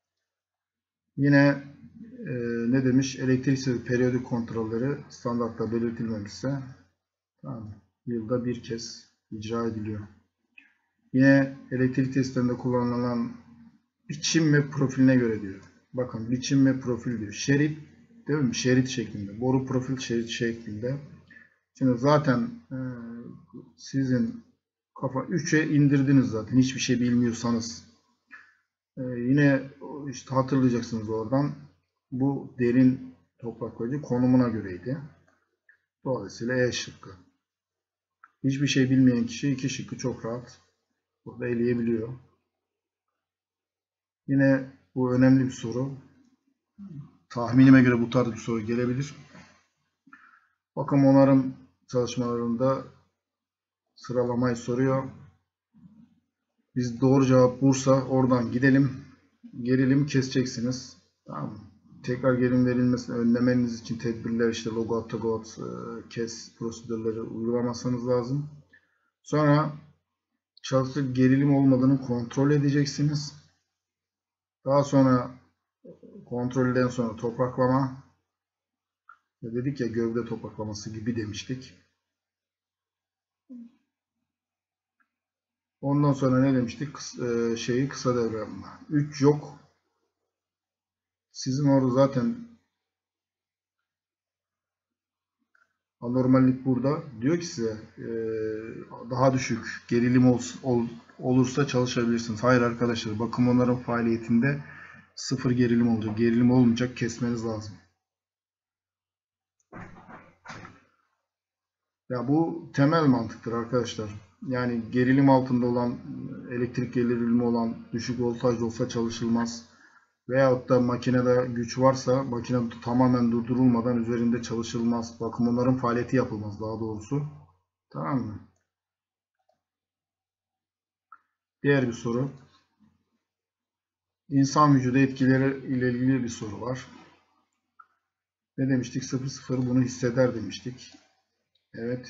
Speaker 1: Yine ne demiş? Elektriksel periyodik kontrolleri standartta belirtilmemişse tamam, yılda bir kez icra ediliyor. Yine elektrik testlerinde kullanılan biçim ve profiline göre diyor. Bakın biçim ve profil diyor. Şerit değil mi? Şerit şeklinde. Boru profil şerit şeklinde. Şimdi zaten sizin kafa 3'e indirdiniz zaten. Hiçbir şey bilmiyorsanız. Yine işte hatırlayacaksınız oradan. Bu derin toprak bölge konumuna göreydi. Dolayısıyla E şıkkı. Hiçbir şey bilmeyen kişi 2 şıkkı çok rahat burada eleyebiliyor. Yine bu önemli bir soru. Tahminime göre bu tarz bir soru gelebilir. Bakım onarım çalışmalarında sıralamayı soruyor. Biz doğru cevap Bursa, oradan gidelim. Gerilim keseceksiniz. Tamam mı? Tekrar gerilim verilmesini önlemeniz için tedbirler, işte logout, tagout, kes prosedürleri uygulamasanız lazım. Sonra çalışır gerilim olmadığını kontrol edeceksiniz. Daha sonra kontrolden sonra topraklama. Dedik ya, gövde topraklaması gibi demiştik. Ondan sonra ne demiştik? Kısa devre yapma. 3 yok. Sizin orada zaten anormallik burada. Diyor ki size daha düşük gerilim olursa çalışabilirsiniz. Hayır arkadaşlar, bakım onarım faaliyetinde sıfır gerilim olacak. Gerilim olmayacak, kesmeniz lazım. Ya bu temel mantıktır arkadaşlar. Yani gerilim altında olan, elektrik gerilimi olan düşük voltajda olsa çalışılmaz. Veyahut da makinede güç varsa makine tamamen durdurulmadan üzerinde çalışılmaz. Bakım onarım faaliyeti yapılmaz daha doğrusu. Tamam mı? Diğer bir soru. İnsan vücudu etkileri ile ilgili bir soru var. Ne demiştik? 0,0 bunu hisseder demiştik. Evet.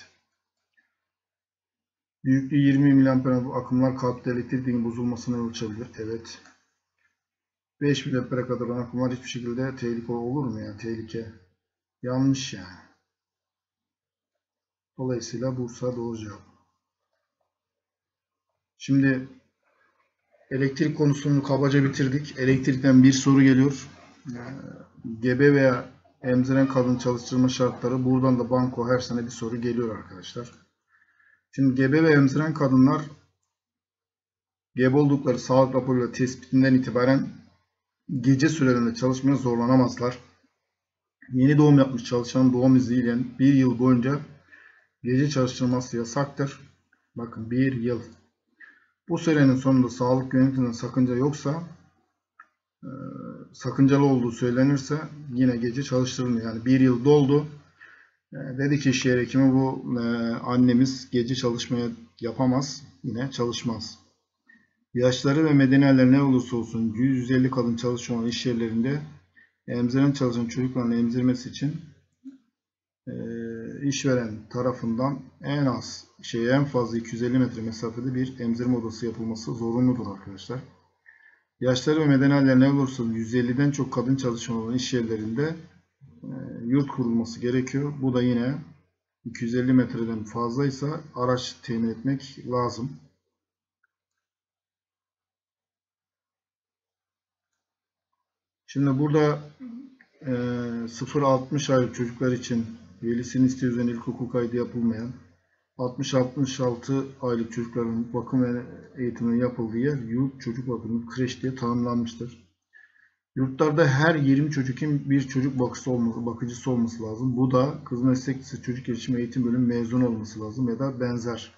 Speaker 1: Büyüklüğü 20 mA akımlar kalpte elektriğin bozulmasına yol açabilir. Evet. 5 mA'ye kadar olan akımlar hiçbir şekilde tehlike olur mu ya? Tehlike. Yanlış yani. Dolayısıyla Bursa doğru cevap. Şimdi elektrik konusunu kabaca bitirdik. Elektrikten bir soru geliyor. Gebe veya emziren kadın çalıştırma şartları. Buradan da banko her sene bir soru geliyor arkadaşlar. Şimdi gebe ve emziren kadınlar gebe oldukları sağlık raporuyla tespitinden itibaren gece sürelerinde çalışmaya zorlanamazlar. Yeni doğum yapmış çalışanın doğum iznıyla bir yıl boyunca gece çalıştırılması yasaktır. Bakın, bir yıl. Bu sürenin sonunda sağlık yönetiminden sakınca yoksa sakıncalı olduğu söylenirse yine gece çalıştırılmıyor. Yani bir yıl doldu. Dedi ki iş yeri hekimi bu annemiz gece çalışmaya yapamaz. Yine çalışmaz. Yaşları ve medeniyeler ne olursa olsun 100-150 kadın çalışan iş yerlerinde emziren çalışan çocukların emzirmesi için işveren tarafından en fazla 250 metre mesafede bir emzirme odası yapılması zorunludur arkadaşlar. Yaşları ve medeniyeler ne olursa 150'den çok kadın çalışan olan iş yerlerinde yurt kurulması gerekiyor. Bu da yine 250 metreden fazlaysa araç temin etmek lazım. Şimdi burada 0-60 aylık çocuklar için velisinin isteği üzerine ilkokul kaydı yapılmayan 60-66 aylık çocukların bakım ve eğitiminin yapıldığı yer yurt çocuk bakımı kreş diye tanımlanmıştır. Yurtlarda her 20 çocuğun bir çocuk bakıcısı olması lazım. Bu da kız meslek lisesi çocuk gelişimi eğitim bölümü mezun olması lazım ya da benzer.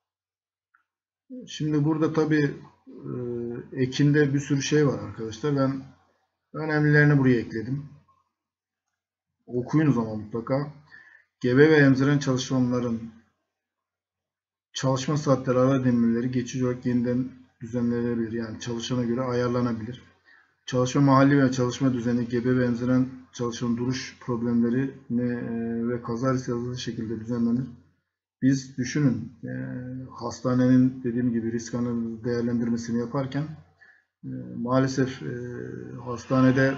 Speaker 1: Şimdi burada tabii ekinde bir sürü şey var arkadaşlar. Ben önemlilerini buraya ekledim. Okuyunuz ama mutlaka. Gebe ve emziren çalışanların çalışma saatleri, ara demirleri geçici olarak yeniden düzenlenebilir. Yani çalışana göre ayarlanabilir. Çalışma mahalli ve çalışma düzeni, gebe ve emziren çalışanın duruş problemleri ve kaza riski azaltıcı şekilde düzenlenir. Biz düşünün, hastanenin dediğim gibi risk analizi değerlendirmesini yaparken maalesef hastanede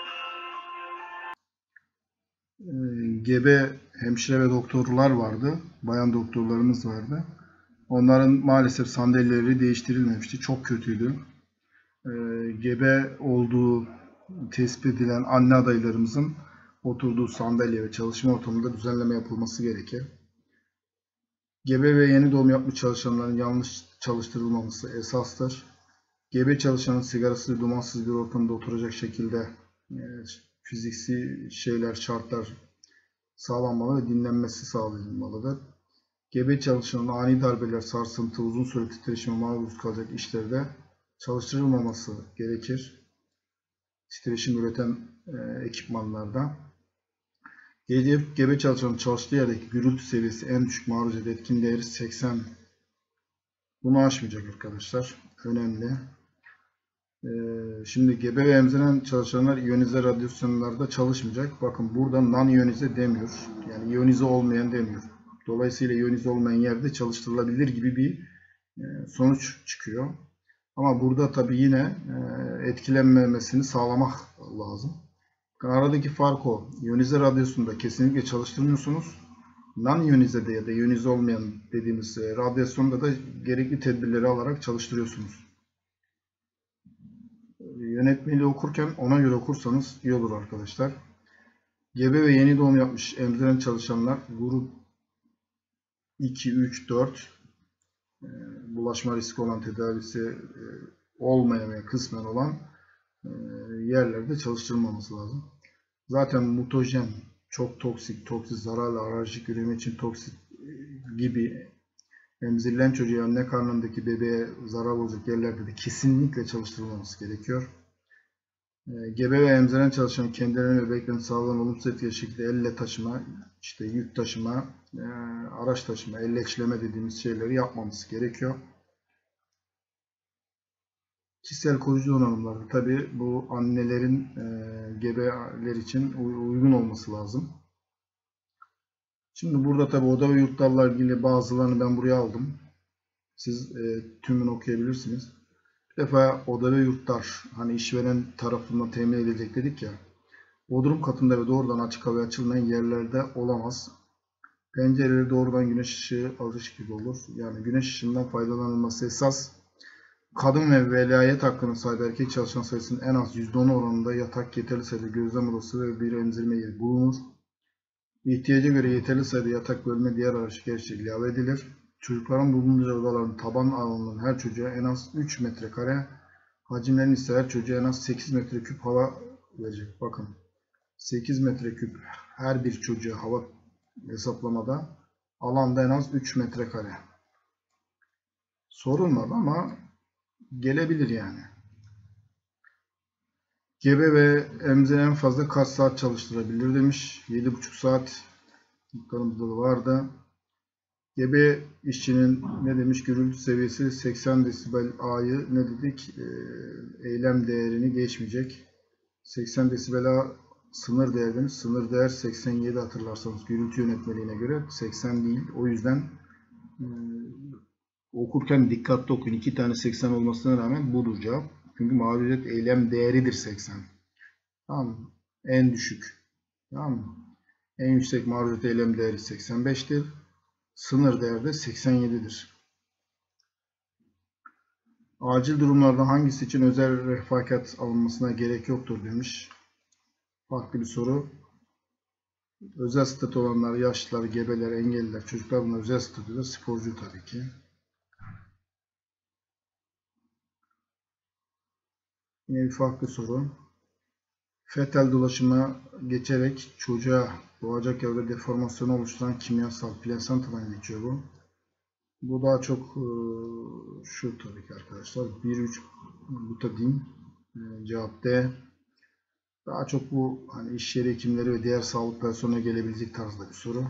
Speaker 1: gebe hemşire ve doktorlar vardı. Bayan doktorlarımız vardı. Onların maalesef sandalyeleri değiştirilmemişti. Çok kötüydü. Gebe olduğu tespit edilen anne adaylarımızın oturduğu sandalye ve çalışma ortamında düzenleme yapılması gerekir. Gebe ve yeni doğum yapmış çalışanların yanlış çalıştırılmaması esastır. Gebe çalışanın sigarasız, dumansız bir ortamda oturacak şekilde fiziksi şartlar sağlanmalı ve dinlenmesi sağlanmalıdır. Gebe çalışanın ani darbeler, sarsıntı, uzun süre titreşime maruz kalacak işlerde çalıştırılmaması gerekir. Titreşim üreten ekipmanlarda. Gebe çalışanın çalıştığı yerdeki gürültü seviyesi en düşük maruziyet etkin değeri 80. Bunu aşmayacak arkadaşlar. Önemli. Şimdi gebe ve emziren çalışanlar iyonize radyasyonlarda çalışmayacak. Bakın burada non-iyonize demiyor. Yani iyonize olmayan demiyor. Dolayısıyla iyonize olmayan yerde çalıştırılabilir gibi bir sonuç çıkıyor. Ama burada tabii yine etkilenmemesini sağlamak lazım. Aradaki fark o. İyonize radyasyonda kesinlikle çalıştırmıyorsunuz. Non-iyonizede ya da iyonize olmayan dediğimiz radyasyonda da gerekli tedbirleri alarak çalıştırıyorsunuz. Yönetmeliği okurken ona göre okursanız iyi olur arkadaşlar. Gebe ve yeni doğum yapmış emziren çalışanlar grup 2, 3, 4 bulaşma riski olan, tedavisi olmayan veya kısmen olan yerlerde çalıştırılmaması lazım. Zaten mutajen, çok toksik, zararlı, alerjik, üreme için toksik gibi emzirilen çocuğa, anne karnındaki bebeğe zarar olacak yerlerde de kesinlikle çalıştırılmaması gerekiyor. Gebe ve emziren çalışan kendilerine ve bebeklerin sağlığına olumsuz etkili şekilde elle taşıma, yük taşıma, araç taşıma, elleçleme dediğimiz şeyleri yapmamız gerekiyor. Kişisel koruyucu donanımlar tabi bu annelerin gebeler için uygun olması lazım. Şimdi burada tabi oda ve yurtlarla ilgili bazılarını ben buraya aldım. Siz tümünü okuyabilirsiniz. Bir defa oda ve yurtlar hani işveren tarafından temin edilecek dedik ya. Bodrum katında ve doğrudan açık havaya açılmayan yerlerde olamaz. Pencereleri doğrudan güneş ışığı alış gibi olur. Yani güneş ışığından faydalanılması esas. Kadın ve velayet hakkına sahip erkek çalışan sayısının en az %10 oranında yatak, yeterli sayıda gözlem odası ve bir emzirme yeri bulunur. İhtiyaca göre yeterli sayıda yatak, bölme, diğer araç gereçleri ilave edilir. Çocukların bulunduğu odaların taban alanının her çocuğa en az 3 metrekare, hacimlerin ise her çocuğa en az 8 metreküp hava verecek. Bakın 8 metreküp her bir çocuğa hava hesaplamada, alanda en az 3 metrekare. Sorulmadı ama gelebilir yani. Gebe ve emzire en fazla kaç saat çalıştırabilir demiş. 7,5 saat notlarımızda da vardı. Gebe işçinin ne demiş? Gürültü seviyesi 80 desibel A'yı ne dedik? Eylem değerini geçmeyecek. 80 desibel A sınır değer demiş. Sınır değer 87 hatırlarsanız gürültü yönetmeliğine göre 80 değil. O yüzden okurken dikkatli okuyun. 2 tane 80 olmasına rağmen budur cevap. Çünkü maruziyet eylem değeridir 80. Tamam mı? En düşük. Tamam mı? En yüksek maruziyet eylem değeri 85'tir. Sınır değeri de 87'dir. Acil durumlarda hangisi için özel refakat alınmasına gerek yoktur demiş. Farklı bir soru. Özel statü olanlar, yaşlılar, gebeler, engelliler, çocuklar bunlar özel statüde, sporcu tabii ki. Yine bir farklı soru. Fetal dolaşıma geçerek çocuğa doğacak yavruda deformasyonu oluşturan kimyasal plasantadan geçiyor bu. Bu daha çok şu tabii ki arkadaşlar. 1,3-butadin. Cevap D. Daha çok bu hani iş yeri hekimleri ve diğer sağlık personeline gelebilecek tarzda bir soru.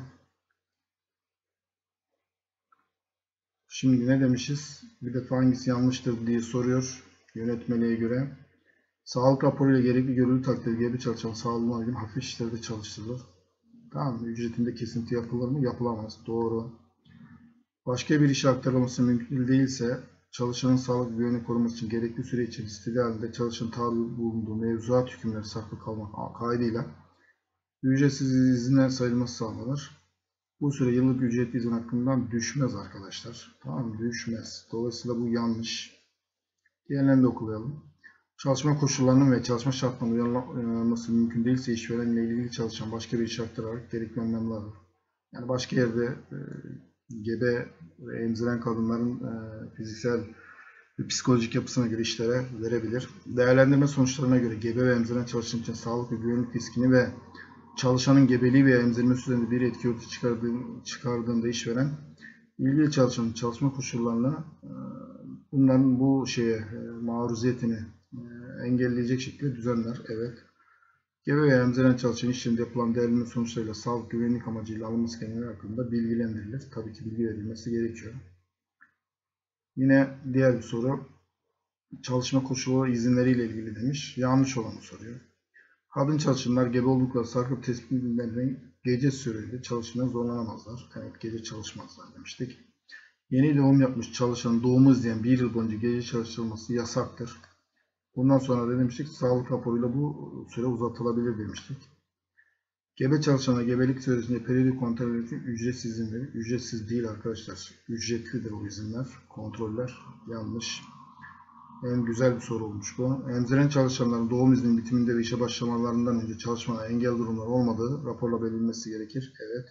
Speaker 1: Şimdi ne demişiz? Bir defa hangisi yanlıştır diye soruyor yönetmeliğe göre. Sağlık raporuyla gerekli görüldüğü takdirde gebe çalışan sağlığına uygun hafif işlerde çalıştırılır. Tamam mı? Ücretinde kesinti yapılır mı? Yapılamaz. Doğru. Başka bir işe aktarılması mümkün değilse çalışanın sağlık güvenliğini koruması için gerekli süre için istediği halde çalışan tabi bulunduğu mevzuat hükümleri saklı kalmak kaydıyla ücretsiz izine sayılması sağlanır. Bu süre yıllık ücretli izin hakkından düşmez arkadaşlar. Tamam mı? Düşmez. Dolayısıyla bu yanlış. Diğerlerini de okuyalım. Çalışma koşullarının ve çalışma şartlarının uyarlanması mümkün değilse işverenle ilgili çalışan başka bir işe aktararak gerekli önlemler alır. Yani başka yerde gebe ve emziren kadınların fiziksel ve psikolojik yapısına göre işlere verebilir. Değerlendirme sonuçlarına göre gebe ve emziren çalışan için sağlık ve güvenlik riskini ve çalışanın gebeliği veya emzirme süresinde bir etki ortaya çıkardığında işveren ilgili çalışanın çalışma koşullarına bunların bu maruziyetini engelleyecek şekilde düzenler. Evet. Gebe veya emziren çalışan iş yerinde yapılan değerlendirme sonuçlarıyla sağlık güvenlik amacıyla alınması gerekenler hakkında bilgilendirilir. Tabii ki bilgi verilmesi gerekiyor. Yine diğer bir soru. Çalışma koşulu izinleriyle ilgili demiş. Yanlış olanı soruyor. Kadın çalışanlar gebe oldukları sarkıp tespit edilenlerin gece süreli çalışmaya zorlanamazlar. Evet, gece çalışmazlar demiştik. Yeni doğum yapmış çalışanın doğumu izleyen bir yıl boyunca gece çalıştırılması yasaktır. Bundan sonra da demiştik sağlık raporuyla bu süre uzatılabilir demiştik. Gebe çalışana gebelik süresinde periyodik kontrol için ücretsiz izin verir. Ücretsiz değil arkadaşlar. Ücretlidir o izinler, kontroller. Yanlış. En güzel bir soru olmuş bu. Emziren çalışanların doğum izninin bitiminde ve işe başlamalarından önce çalışmaya engel durumlar olmadığı raporla belirlenmesi gerekir. Evet.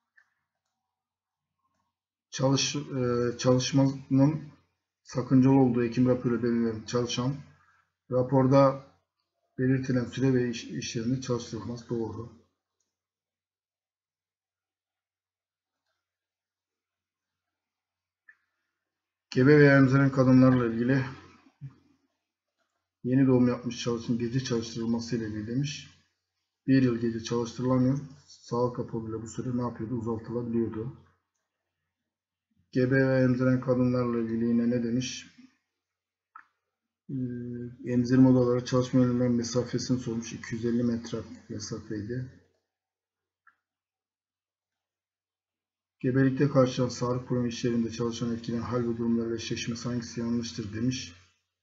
Speaker 1: Çalışmanın sakıncalı olduğu hekim raporuyla belirlenen çalışan raporda belirtilen süre ve iş yerinde çalıştırılmaz. Doğru. Gebe veya emziren kadınlarla ilgili yeni doğum yapmış çalışan gece çalıştırılması ile ilgili demiş. Bir yıl gece çalıştırılamıyor. Sağlık raporuyla bu süre ne yapıyordu? Uzatılabiliyordu. Gebe ve emziren kadınlarla ilgili yine ne demiş? Emzirme odaları çalışma yerlerinden mesafesini sormuş. 250 metre mesafeydi. Gebelikte karşılanan sağlık problemi iş yerinde çalışan etkilenen hal ve durumlarla eşleşmesi hangisi yanlıştır demiş.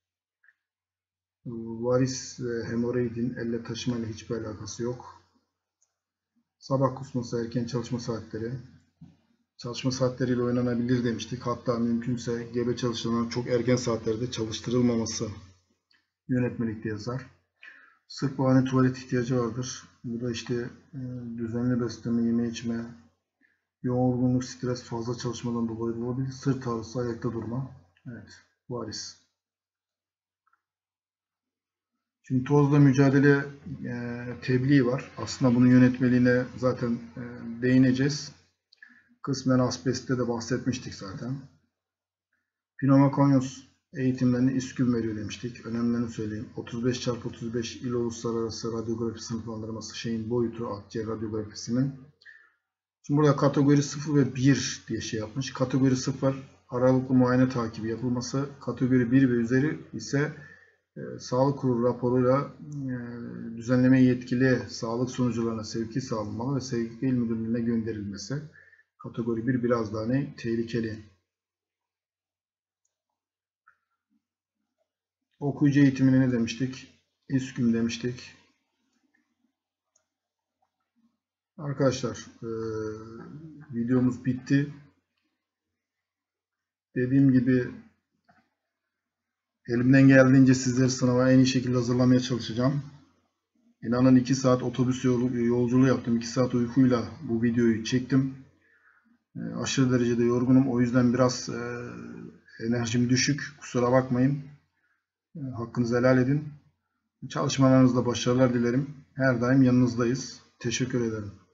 Speaker 1: Varis ve hemoroidin elle taşımayla hiçbir alakası yok. Sabah kusması, erken çalışma saatleri. Çalışma saatleriyle oynanabilir demiştik. Hatta mümkünse gebe çalışanların çok erken saatlerde çalıştırılmaması yönetmelikte yazar. Sık ve ani tuvalet ihtiyacı vardır. Bu da işte düzenli beslenme, yeme içme, yorgunluk, stres, fazla çalışmadan dolayı olabilir. Sırt ağrısı, ayakta durma. Evet, varis. Şimdi tozla mücadele tebliği var. Aslında bunun yönetmeliğine zaten değineceğiz. Kısmen asbestte de bahsetmiştik zaten. Pneumokonyos eğitimlerini İSKÜM veriyor demiştik. Önemlerini söyleyeyim. 35x35 il uluslararası radyografi sınıflandırması şeyin boyutu akciğer radyografisinin. Şimdi burada kategori 0 ve 1 diye şey yapmış. Kategori 0 aralıklı muayene takibi yapılması. Kategori 1 ve üzeri ise Sağlık Kurulu raporuyla düzenlemeye yetkili sağlık sunucularına sevki sağlanmalı ve Sevki İl Müdürlüğü'ne gönderilmesi. Kategori 1 biraz daha tehlikeli. Okuyucu eğitimine ne demiştik? İSKÜM demiştik. Arkadaşlar videomuz bitti. Dediğim gibi elimden geldiğince sizleri sınava en iyi şekilde hazırlamaya çalışacağım. İnanın 2 saat otobüs yolculuğu yaptım. 2 saat uykuyla bu videoyu çektim. Aşırı derecede yorgunum. O yüzden biraz enerjim düşük. Kusura bakmayın. Hakkınızı helal edin. Çalışmalarınızda başarılar dilerim. Her daim yanınızdayız. Teşekkür ederim.